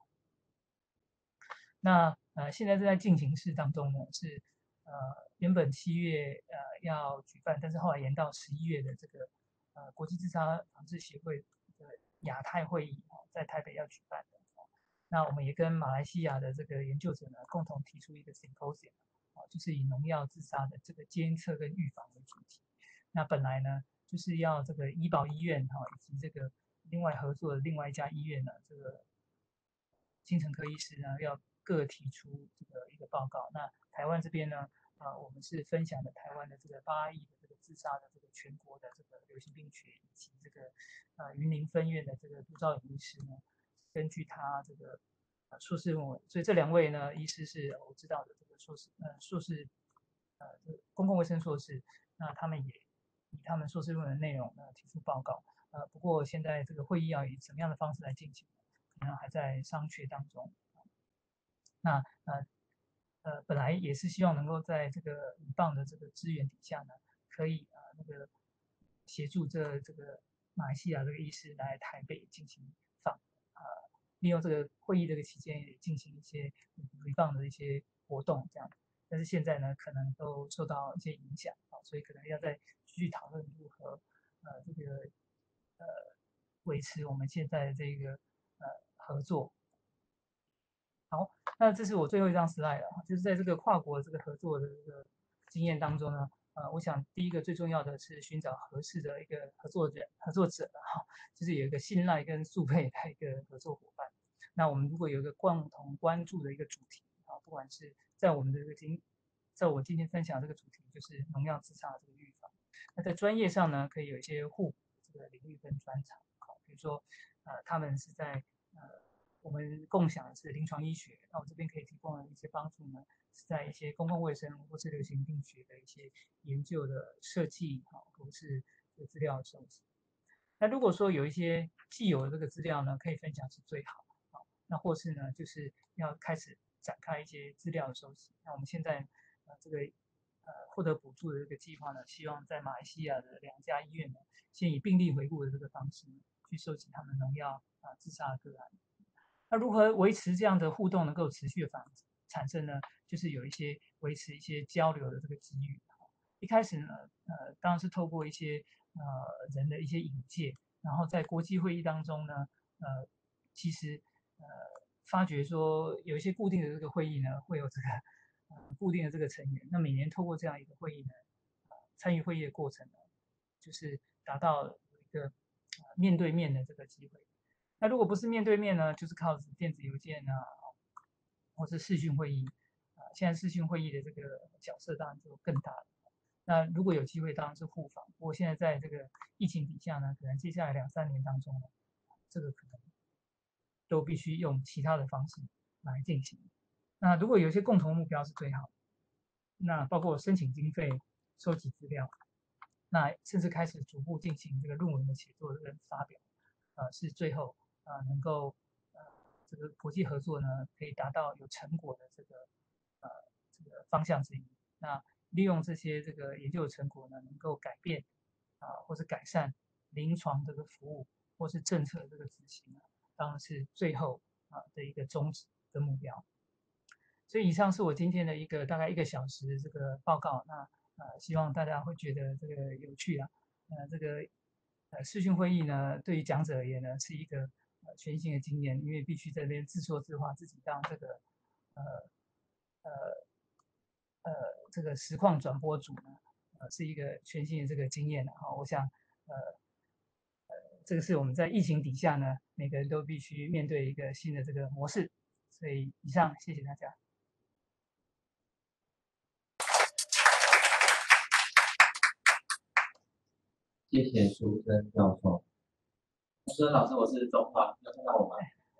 那呃现在正在进行式当中呢，是呃原本七月呃要举办，但是后来延到十一月的这个呃国际自杀防治协会的亚太会议哦，在台北要举办的。那我们也跟马来西亚的这个研究者呢，共同提出一个 symposium 啊，就是以农药自杀的这个监测跟预防为主题。那本来呢，就是要这个医保医院哈，以及这个另外合作的另外一家医院呢，这个精神科医师呢，要各提出这个一个报告。那台湾这边呢，啊，我们是分享了台湾的这个八亿的这个自杀的这个全国的这个流行病学，以及这个呃云林分院的这个杜兆颖医师呢，根据他这个呃硕士论文，所以这两位呢医师是我知道的这个硕士呃硕士呃这个公共卫生硕士，那他们也以他们硕士论文的内容呢提出报告。呃，不过现在这个会议要以什么样的方式来进行，可能还在商榷当中。那呃呃，本来也是希望能够在这个很棒的这个资源底下呢，可以啊、呃、那个协助这这个马来西亚这个医师来台北进行访啊、呃，利用这个会议这个期间也进行一些很棒的一些活动这样。但是现在呢，可能都受到一些影响啊，所以可能要再继续讨论如何呃这个呃维持我们现在的这个呃合作。好，那这是我最后一张 slide 了，就是在这个跨国这个合作的这个经验当中呢，呃，我想第一个最重要的是寻找合适的一个合作者，合作者哈，就是有一个信赖跟速配的一个合作伙伴。那我们如果有一个共同关注的一个主题啊，不管是在我们的这个今，在我今天分享这个主题就是农药自杀的这个预防，那在专业上呢，可以有一些互补的这个领域跟专长，好，比如说呃，他们是在呃。我们共享的是临床医学，那我这边可以提供的一些帮助呢，是在一些公共卫生或是流行病学的一些研究的设计，哈，或是资料的收集。那如果说有一些既有的这个资料呢，可以分享是最好，好，那或是呢，就是要开始展开一些资料的收集。那我们现在呃这个呃获得补助的这个计划呢，希望在马来西亚的两家医院呢，先以病例回顾的这个方式去收集他们农药啊自杀的个案。那如何维持这样的互动能够持续的产产生呢？就是有一些维持一些交流的这个机遇。一开始呢，呃，当然是透过一些呃人的一些引介，然后在国际会议当中呢，呃，其实呃发觉说有一些固定的这个会议呢，会有这个呃固定的这个成员。那每年透过这样一个会议呢，呃，参与会议的过程呢，就是达到有一个呃面对面的这个机会。 那如果不是面对面呢，就是靠电子邮件啊，或是视讯会议啊。现在视讯会议的这个角色当然就更大了。那如果有机会，当然是互访。不过现在在这个疫情底下呢，可能接下来两三年当中呢，这个可能都必须用其他的方式来进行。那如果有一些共同目标是最好的，那包括申请经费、收集资料，那甚至开始逐步进行这个论文的写作跟发表，呃，是最后呃能够呃这个国际合作呢可以达到有成果的这个呃这个方向之一。那利用这些这个研究的成果呢，能够改变啊、呃、或是改善临床这个服务或是政策这个执行啊，当然是最后啊、呃、的一个宗旨跟目标。所以以上是我今天的一个大概一个小时的这个报告。那呃，希望大家会觉得这个有趣啊。呃，这个呃视讯会议呢，对于讲者而言呢，是一个呃全新的经验，因为必须在那边自说自话，自己当这个呃呃呃这个实况转播主呢，呃是一个全新的这个经验的哈。我想呃呃这个是我们在疫情底下呢，每个人都必须面对一个新的这个模式。所以以上，谢谢大家。 谢谢苏珍教授。苏珍老师，我是中华，有看到我吗？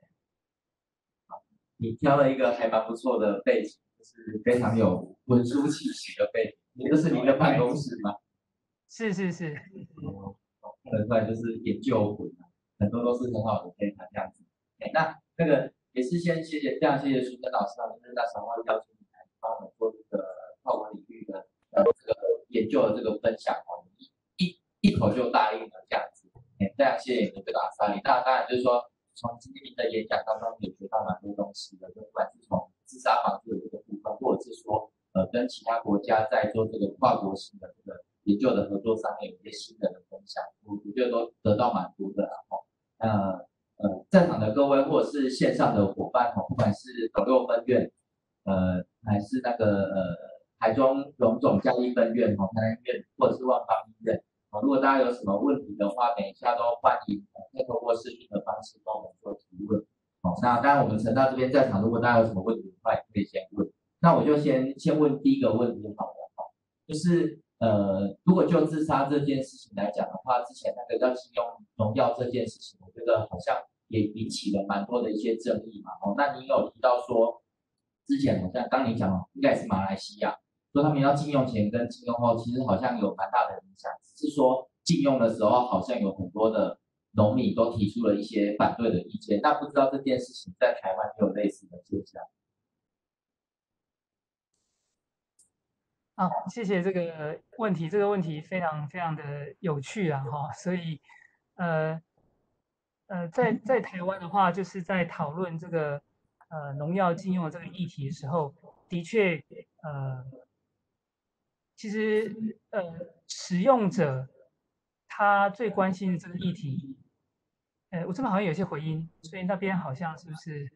你挑了一个还蛮不错的背景，就是非常有文书气息的背景。你这是您的办公室吗？ 是是是。 哦，看得出来就是研究魂啊，很多都是很好的可以谈这样子。哎，那那个也是先谢谢，非常谢谢苏珍老师啊，就是那时候邀请你来帮我们做这个跨国领域的呃这个研究的这个分享哦，一一一口就答应了这样子。哎，非常谢谢你的这个阿萨里。那当然就是说，从今天的演讲当中也学到蛮多东西的，就不管是从自杀防治的这个部分，或者是说呃跟其他国家在做这个跨国性的这个研究的合作上面有一些新的分享，我我觉得都得到蛮多的啦。哦，那呃在场的各位或者是线上的伙伴哦，不管是斗六分院，呃还是那个呃台中荣总嘉义分院哦，台南医院或者是万芳医院。哦，如果大家有什么问题的话，等一下都欢迎呃可以透过视讯的方式跟我们做提问。哦，那当然我们陈大这边在场，如果大家有什么问题的话，也可以先问。那我就先先问第一个问题好了，哦，就是呃，如果就自杀这件事情来讲的话，之前那个要禁用农药这件事情，我觉得好像也引起了蛮多的一些争议嘛。哦，那你有提到说，之前好像刚你讲哦，应该也是马来西亚。说他们要禁用前跟禁用后，其实好像有蛮大的影响。只是说禁用的时候，好像有很多的农民都提出了一些反对的意见。那不知道这件事情在台湾有类似的现象？ 好，谢谢这个问题，这个问题非常非常的有趣啊，哈，所以呃呃，在在台湾的话，就是在讨论这个呃农药禁用的这个议题的时候，的确呃。其实，呃，使用者他最关心的这个议题，呃，我这边好像有些回音，所以那边好像是不是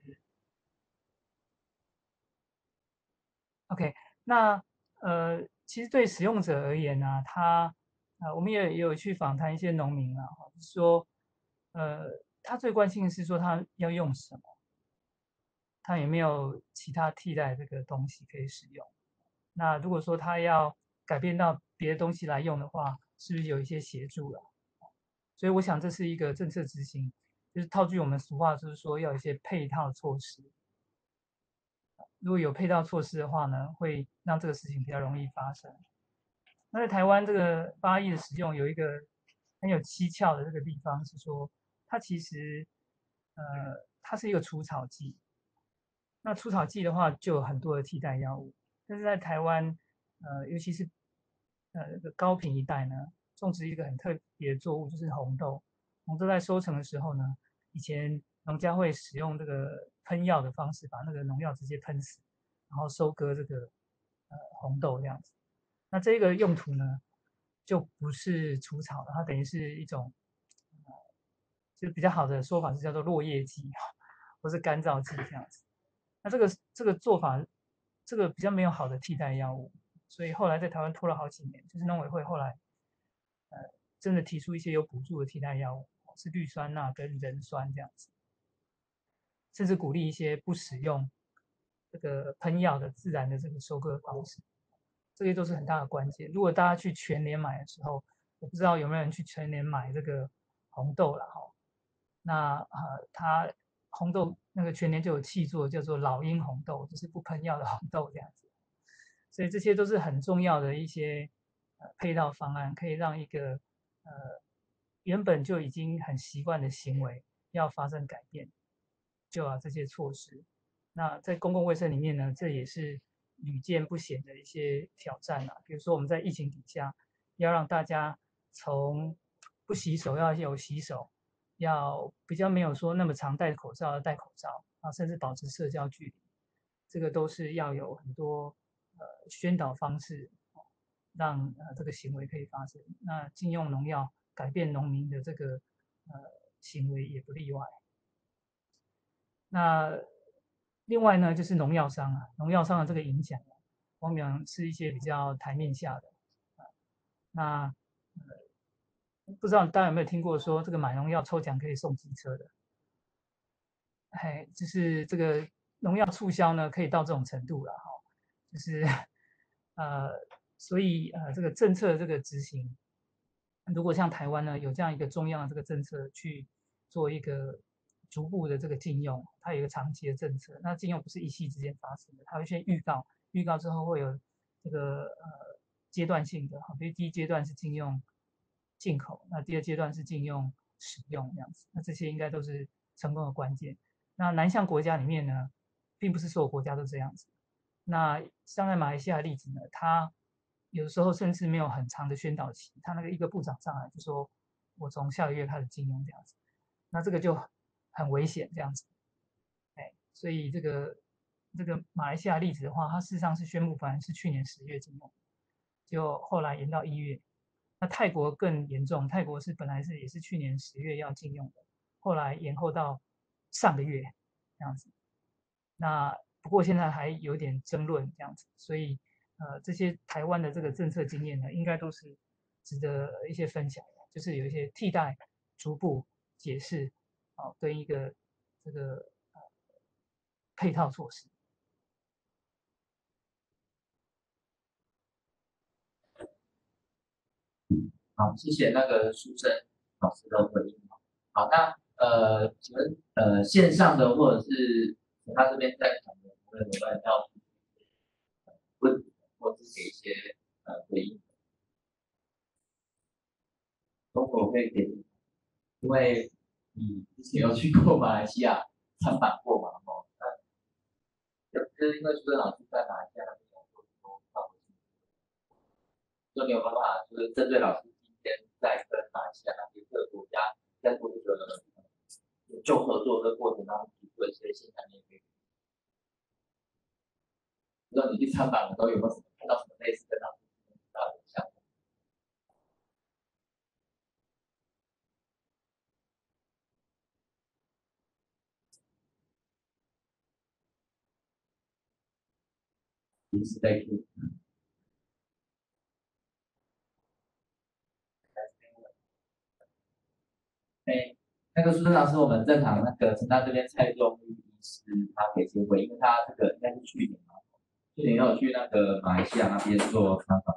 ？OK，那呃，其实对使用者而言呢，他呃，我们也也有去访谈一些农民啊，就是说，呃，他最关心的是说他要用什么，他有没有其他替代这个东西可以使用。那如果说他要改变到别的东西来用的话，是不是有一些协助了？所以我想这是一个政策执行，就是套句我们俗话，就是说要有一些配套措施。如果有配套措施的话呢，会让这个事情比较容易发生。那在台湾这个八亿的使用有一个很有蹊跷的这个地方是说，它其实呃它是一个除草剂。那除草剂的话就有很多的替代药物，但是在台湾呃尤其是呃这个高屏一带呢，种植一个很特别的作物，就是红豆。红豆在收成的时候呢，以前农家会使用这个喷药的方式，把那个农药直接喷死，然后收割这个呃红豆这样子。那这个用途呢，就不是除草的，它等于是一种，呃，就比较好的说法是叫做落叶剂，或是干燥剂这样子。那这个这个做法，这个比较没有好的替代药物，所以后来在台湾拖了好几年，就是农委会后来，呃，真的提出一些有补助的替代药物，是氯酸钠跟壬酸这样子。 甚至鼓励一些不使用这个喷药的自然的这个收割方式，这些都是很大的关键。如果大家去全联买的时候，我不知道有没有人去全联买这个红豆了哈。那呃，它红豆那个全年就有契作叫做老鹰红豆，就是不喷药的红豆这样子。所以这些都是很重要的一些呃配套方案，可以让一个呃原本就已经很习惯的行为要发生改变，就要这些措施。那在公共卫生里面呢，这也是屡见不鲜的一些挑战啊。比如说我们在疫情底下，要让大家从不洗手要有洗手，要比较没有说那么常戴口罩要戴口罩啊，甚至保持社交距离，这个都是要有很多呃宣导方式，让呃这个行为可以发生。那禁用农药改变农民的这个呃行为也不例外。那另外呢，就是农药商啊，农药商的这个影响，往往是一些比较台面下的啊。那呃不知道大家有没有听过说这个买农药抽奖可以送机车的？哎，就是这个农药促销呢，可以到这种程度了哈，就是呃，所以呃，这个政策这个执行，如果像台湾呢有这样一个中央的这个政策去做一个逐步的这个禁用，它有一个长期的政策，那禁用不是一夕之间发生的，它会先预告，预告之后会有这个呃阶段性的哈，比如第一阶段是禁用进口，那第二阶段是禁用使用这样子，那这些应该都是成功的关键。那南向国家里面呢，并不是所有国家都这样子。那像在马来西亚的例子呢，它有时候甚至没有很长的宣导期，他那个一个部长上来就说，我从下个月开始禁用这样子，那这个就很危险这样子。哎，所以这个这个马来西亚例子的话，它事实上是宣布本来是去年十月禁用，就后来延到一月。那泰国更严重，泰国是本来是也是去年十月要禁用的，后来延后到上个月这样子。那不过现在还有点争论这样子，所以呃这些台湾的这个政策经验呢，应该都是值得一些分享的，就是有一些替代、逐步解释，哦，跟一个这个呃配套措施。 好，谢谢那个书生老师的回应。好，那呃，请问呃线上的或者是他这边在场的，我们有没有要问或是给一些呃回应？如果会给你，因为你之前有去过马来西亚参访过嘛，哦，那就是因为书生老师在马来西亚那边工作都差不多，就没有办法，就是针对老师今天在跟马来西亚那边各个国家在做这个研究合作的过程当中提出的一些现象，你也可以，不知道你去参访的时候有没有什么看到什么类似跟老师提到的项目？临时类似。哎，那个苏生老师，我们正常那个陈大这边蔡仲玉医师，他给些回应，他这个应该是去年嘛，去年有去那个马来西亚那边做参访。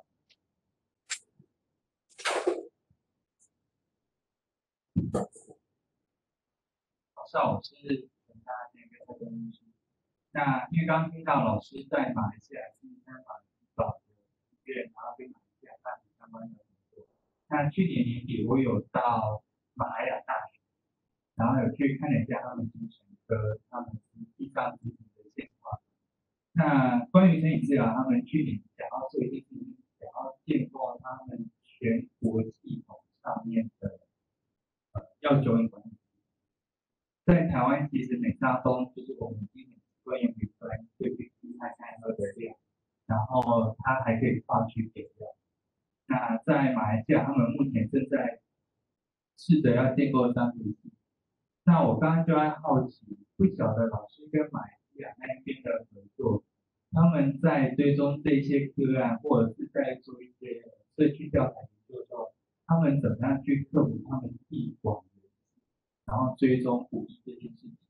早上我是陈大那个蔡仲玉医师。那因为刚刚听到老师在马来西亚是参访找的医院，然后跟马来西亚大学相关的合作。那去年年底我有到马来亚大学，然后有去看了一下他们精神科他们地上执行的现况。那关于生理治疗，他们去年想要做一件事情，想要建构他们全国系统上面的呃药酒瘾管理。在台湾，其实美沙风就是我们今年会用比出来对比它该喝的量，然后它还可以跨区给药。那在马来西亚，他们目前正在试着要建构这样子。那我刚刚就在好奇，不晓得老师跟马来西亚那边的合作，他们在追踪这些个案，或者是在做一些社区调查研究的时候，他们怎么样去克服他们地广人稀，然后追踪补益这件事情？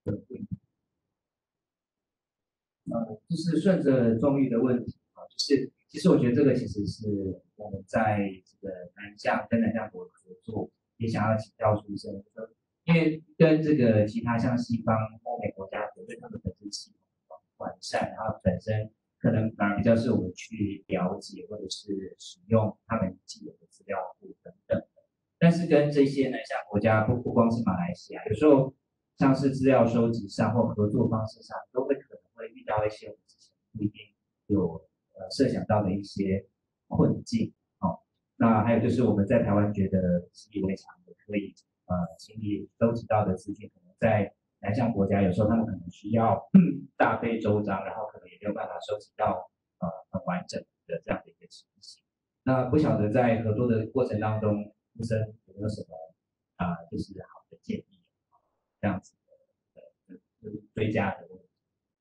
呃，就是顺着中医的问题啊，就是其实我觉得这个其实是我们在这个南向跟南向国合作，也想要请教出生，因为跟这个其他像西方欧美国家合作，他们本身系统完善，然后本身可能反而比较是我们去了解或者是使用他们既有的资料库等等。但是跟这些南向国家不不光是马来西亚，有时候像是资料收集上或合作方式上，都会可能会遇到一些我们之前不一定有呃设想到的一些困境。哦，那还有就是我们在台湾觉得习以为常的，可以呃轻易收集到的资讯，可能在南向国家有时候他们可能需要大费周章，然后可能也没有办法收集到呃很完整的这样的一个情形。那不晓得在合作的过程当中，医生有没有什么啊、呃，就是好的建议，这样子的的的追加的问题。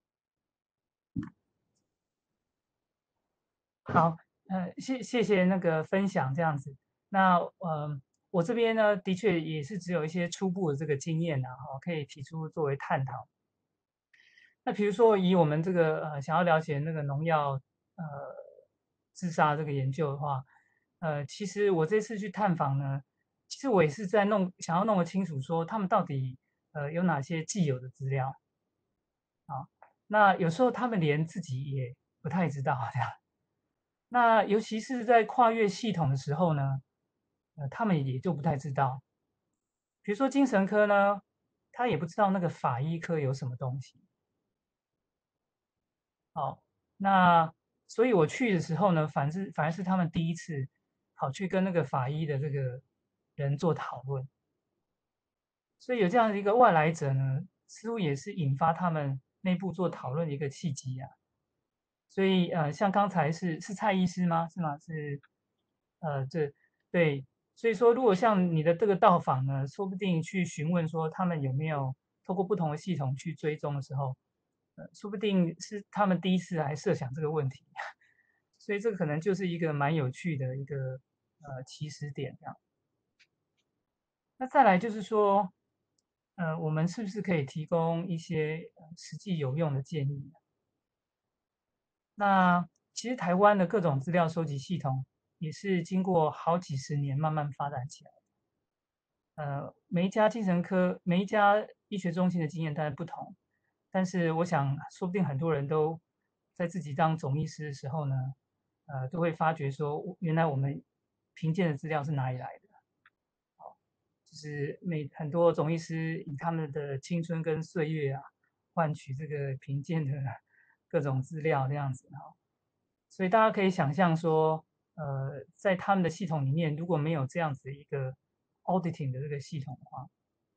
好，呃，谢谢谢那个分享这样子。那呃，我这边呢，的确也是只有一些初步的这个经验啊，哈，可以提出作为探讨。那比如说以我们这个呃想要了解那个农药呃自杀这个研究的话，呃，其实我这次去探访呢，其实我也是在弄想要弄得清楚说他们到底呃有哪些既有的资料啊。那有时候他们连自己也不太知道这样。那尤其是在跨越系统的时候呢，呃，他们也就不太知道。比如说精神科呢，他也不知道那个法医科有什么东西。好，那所以我去的时候呢，反是反而是他们第一次跑去跟那个法医的这个人做讨论，所以有这样的一个外来者呢，似乎也是引发他们内部做讨论的一个契机啊。所以呃，像刚才是是蔡医师吗？是吗？是，呃，这对，所以说如果像你的这个到访呢，说不定去询问说他们有没有透过不同的系统去追踪的时候，呃，说不定是他们第一次来设想这个问题，所以这个可能就是一个蛮有趣的一个呃起始点这样。那再来就是说，呃，我们是不是可以提供一些呃实际有用的建议？那其实台湾的各种资料收集系统也是经过好几十年慢慢发展起来。呃，每一家精神科、每一家医学中心的经验当然不同，但是我想，说不定很多人都在自己当总医师的时候呢，呃，都会发觉说，原来我们评鉴的资料是哪里来的。就是每很多总医师以他们的青春跟岁月啊，换取这个评鉴的各种资料这样子哈。所以大家可以想象说，呃，在他们的系统里面，如果没有这样子一个 auditing 的这个系统的话，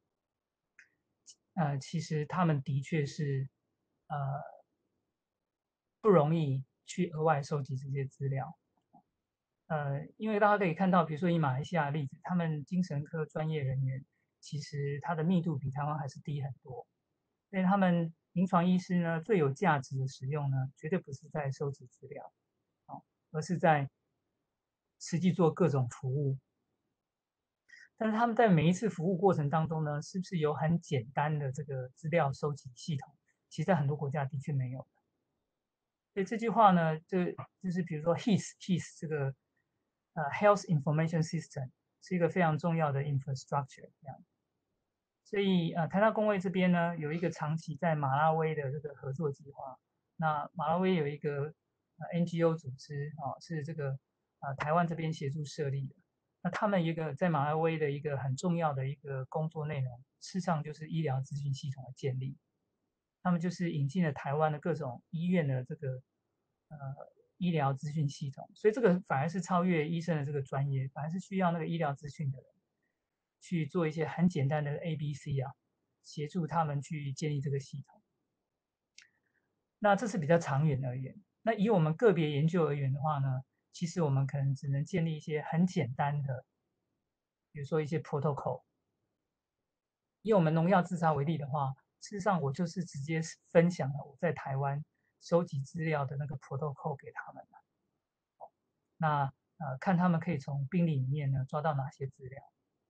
呃，其实他们的确是呃不容易去额外收集这些资料。呃，因为大家可以看到，比如说以马来西亚的例子，他们精神科专业人员其实它的密度比台湾还是低很多，所以他们临床医师呢最有价值的使用呢，绝对不是在收集资料，哦，而是在实际做各种服务。但是他们在每一次服务过程当中呢，是不是有很简单的这个资料收集系统？其实，在很多国家的确没有。所以这句话呢，就就是比如说 H I S H I S 这个呃 Health Information System 是一个非常重要的 infrastructure 这样。所以呃，台大公卫这边呢有一个长期在马拉维的这个合作计划。那马拉维有一个呃 N G O 组织啊、哦，是这个呃台湾这边协助设立的。那他们一个在马拉维的一个很重要的一个工作内容，事实上就是医疗资讯系统的建立。他们就是引进了台湾的各种医院的这个呃医疗资讯系统，所以这个反而是超越医生的这个专业，反而是需要那个医疗资讯的人去做一些很简单的 A B C 啊，协助他们去建立这个系统。那这是比较长远而言。那以我们个别研究而言的话呢，其实我们可能只能建立一些很简单的，比如说一些 protocol。以我们农药自杀为例的话，事实上我就是直接分享了我在台湾收集资料的那个 protocol 给他们了。那呃，看他们可以从病历里面呢抓到哪些资料。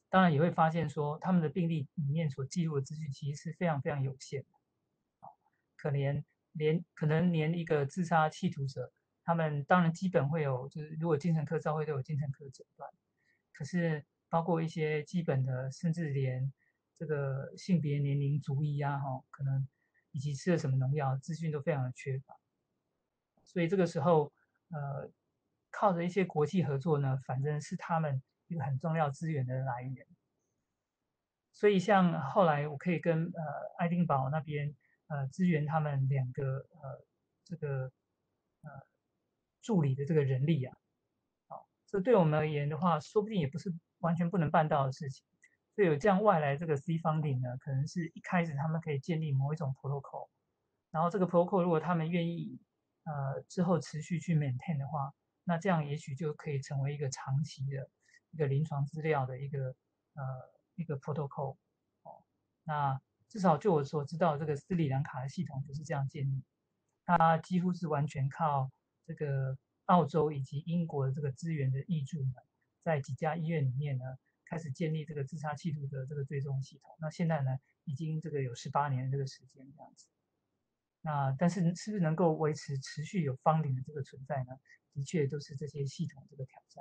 当然也会发现说，他们的病历里面所记录的资讯其实是非常非常有限的，可连连可能连一个自杀企图者，他们当然基本会有，就是如果精神科照会都有精神科诊断，可是包括一些基本的，甚至连这个性别、年龄、族裔啊，哈，可能以及吃了什么农药，资讯都非常的缺乏，所以这个时候，呃，靠着一些国际合作呢，反正是他们一个很重要资源的来源。所以像后来我可以跟呃爱丁堡那边呃支援他们两个呃这个呃助理的这个人力啊，好，这对我们而言的话，说不定也不是完全不能办到的事情。所以有这样外来这个 C funding 呢，可能是一开始他们可以建立某一种 protocol，然后这个 protocol 如果他们愿意呃之后持续去 maintain 的话，那这样也许就可以成为一个长期的一个临床资料的一个呃一个 protocol。哦，那至少就我所知道，这个斯里兰卡的系统就是这样建立，它几乎是完全靠这个澳洲以及英国的这个资源的挹注呢，在几家医院里面呢，开始建立这个自杀企图的这个追踪系统。那现在呢，已经这个有十八年的这个时间这样子。那但是是不是能够维持持续有方龄的这个存在呢？的确都是这些系统这个挑战。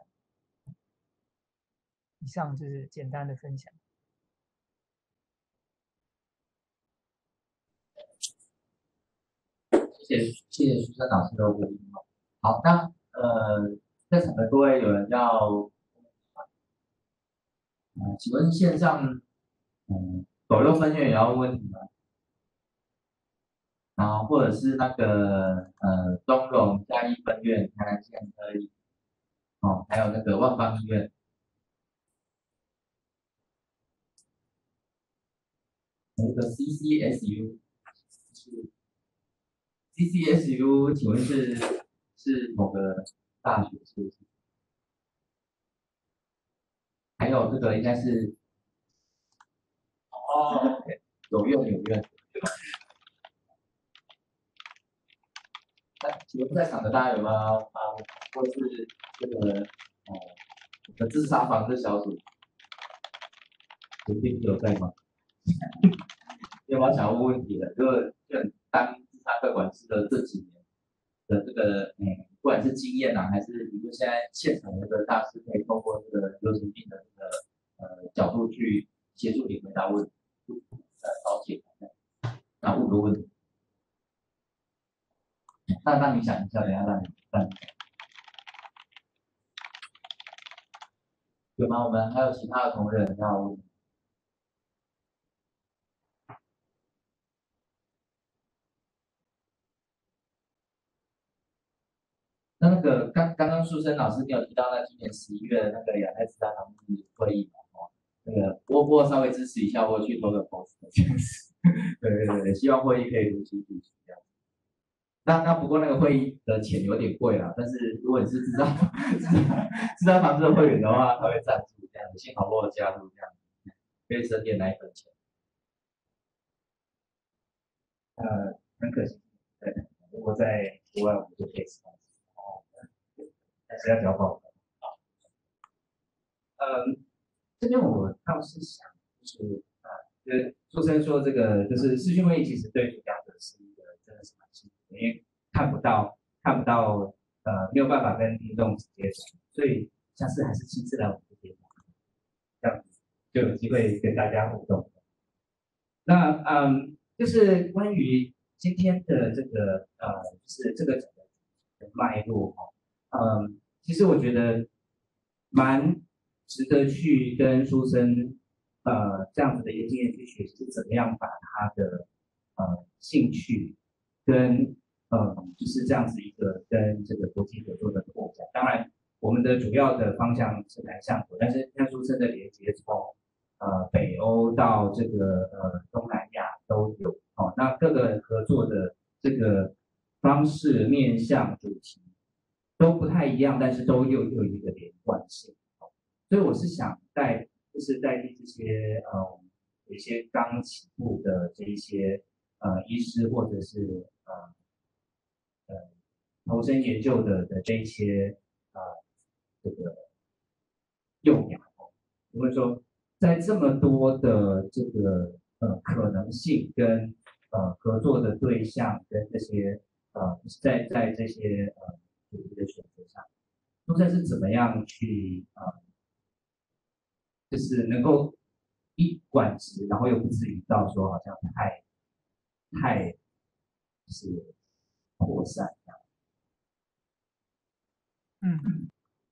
以上就是简单的分享。 谢谢谢谢徐生老师的回应。好，那呃，在场的各位有人要，呃，请问线上，嗯，狗肉分院也要问题吗？然后或者是那个呃东荣嘉义分院，台南县可以，哦，还有那个万邦医院。有一个 C C S U， 是 C C S U， 请问是是某个大学是不是？还有这个应该是哦，有院有院。那请问在场的大家有没有发问，或是这个呃的自杀防治小组有并有在吗？有没有想要问问题的？就是就当自杀个管师的这几年的这个嗯，不管是经验啊，还是比如现在现场的这个大师，可以通过这个流行病的这个呃角度去协助你回答问题，呃，找解那五个问题。那让你想一下，等一下让你让你有吗？我们还有其他的同仁要问。那那个刚刚刚苏生老师，你有提到那今年十一月的那个亚太自杀防治会议嘛？哦，那个波波稍微支持一下，我去投个 post 这样子。对对对，希望会议可以如期举行这样。那那不过那个会议的钱有点贵啦，但是如果你是自杀自杀防治的会员的话，他会赞助这样子，幸好我有加入这样子，可以省点奶粉钱。呃，很可惜，对，如果在国外我们就可以吃饭。哦，但是要交报告。嗯，这边我倒是想，就是啊，就是苏生说这个，就是视讯会议其实对主讲者是一个真的是蛮辛苦的，因为看不到看不到呃没有办法跟听众直接讲，所以下次还是亲自来我们这边，这样子就有机会跟大家互动。那嗯，就是关于今天的这个呃，就是这个整个脉络哈，嗯，其实我觉得蛮值得去跟书生呃这样子的一个经验去学习，怎么样把他的呃兴趣跟呃就是这样子一个跟这个国际合作的拓展。当然，我们的主要的方向是南向国，但是像书生的连接从呃北欧到这个呃东南亚都有哦，那各个合作的这个方式、面向、主题都不太一样，但是都又有一个连贯性。哦，所以我是想在就是在这些呃有一些刚起步的这一些呃医师或者是呃呃投身研究的的这一些呃这个幼苗哦，我会说在这么多的这个呃可能性跟呃合作的对象跟这些呃在在这些呃组织的选择上，现在是怎么样去呃就是能够一管制，然后又不至于到说好像太太就是扩散这样。 嗯，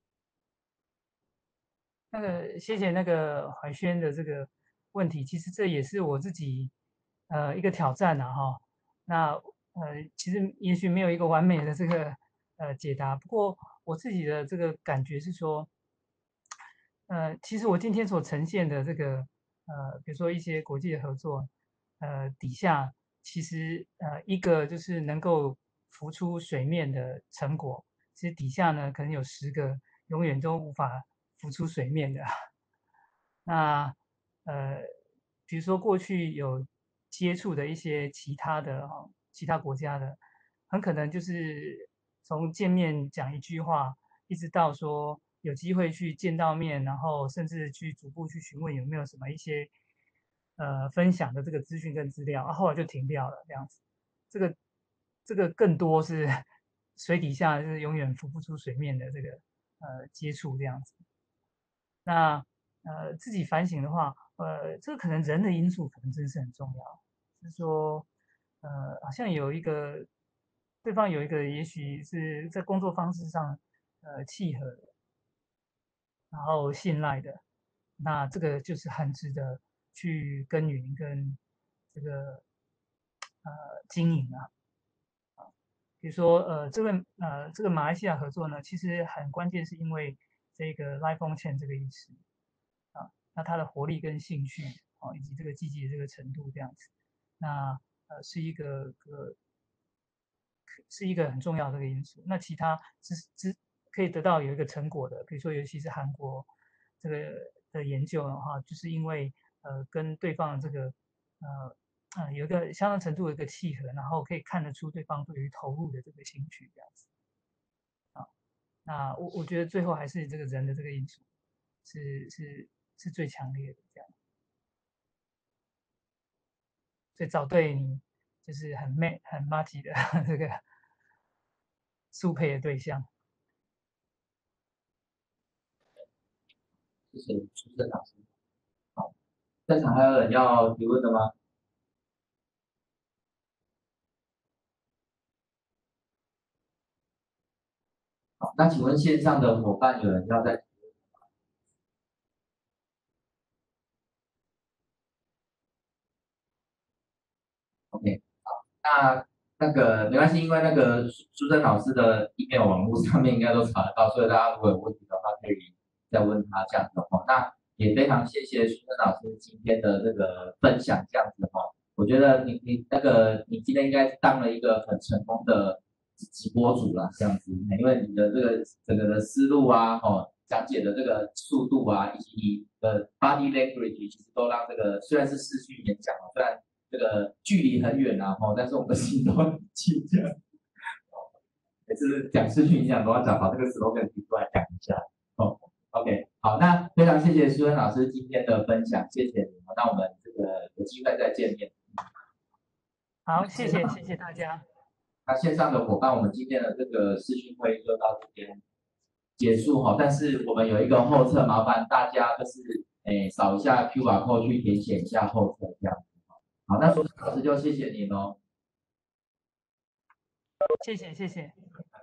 那个谢谢那个怀轩的这个问题，其实这也是我自己呃一个挑战呐、哈。那呃其实也许没有一个完美的这个呃解答，不过我自己的这个感觉是说，呃其实我今天所呈现的这个呃比如说一些国际的合作，呃底下其实呃一个就是能够浮出水面的成果，其实底下呢可能有十个永远都无法浮出水面的。那呃，比如说过去有接触的一些其他的哈、其他国家的，很可能就是从见面讲一句话，一直到说有机会去见到面，然后甚至去逐步去询问有没有什么一些呃分享的这个资讯跟资料，啊，后来就停掉了这样子。这个这个更多是水底下是永远浮不出水面的这个呃接触这样子。那呃自己反省的话，呃，这个可能人的因素可能真是很重要。就是说，呃，好像有一个对方有一个，也许是在工作方式上呃契合的，然后信赖的，那这个就是很值得去耕耘跟这个呃经营啊。比如说，呃，这个呃这个马来西亚合作呢，其实很关键，是因为这个 Life on Chain 这个意思。啊，那它的活力跟兴趣，哦，以及这个积极的这个程度这样子，那呃是一个个是一个很重要的这个因素。那其他只只可以得到有一个成果的，比如说尤其是韩国这个的研究的话，就是因为呃跟对方的这个呃呃有一个相当程度的一个契合，然后可以看得出对方对于投入的这个兴趣这样子。啊，那我我觉得最后还是这个人的这个因素是是是最强烈的这样。所以找对你就是很 m 很 m a 的这个速配的对象。 谢谢主持人老师。好，在场还有人要提问的吗？好，那请问线上的伙伴有人要再提问吗？OK，好，那那个没关系，因为那个苏苏珍老师的 email 网络上面应该都查得到，所以大家如果有问题的话，可以再问他这样子的话。那也非常谢谢苏珍老师今天的这个分享，这样子哈。我觉得你你那个你今天应该当了一个很成功的直播主啦，这样子，因为你的这个整个的思路啊，哦，讲解的这个速度啊，以及你的 body language，其实都让这个虽然是视讯演讲，虽然这个距离很远啊，哦，但是我们的心都很近，这样。每次讲视讯演讲都要讲好这个 slogan 提出来讲一下。哦 ，OK， 好，那非常谢谢苏恩老师今天的分享，谢谢你们，那我们这个有机会再见面。 好，谢谢谢谢大家。 那线上的伙伴，我们今天的这个视讯会就到这边结束哈。但是我们有一个后侧，麻烦大家就是诶扫一下 Q R code 去填写一下后侧这样子。好，那苏老师就谢谢你喽。 谢谢谢谢。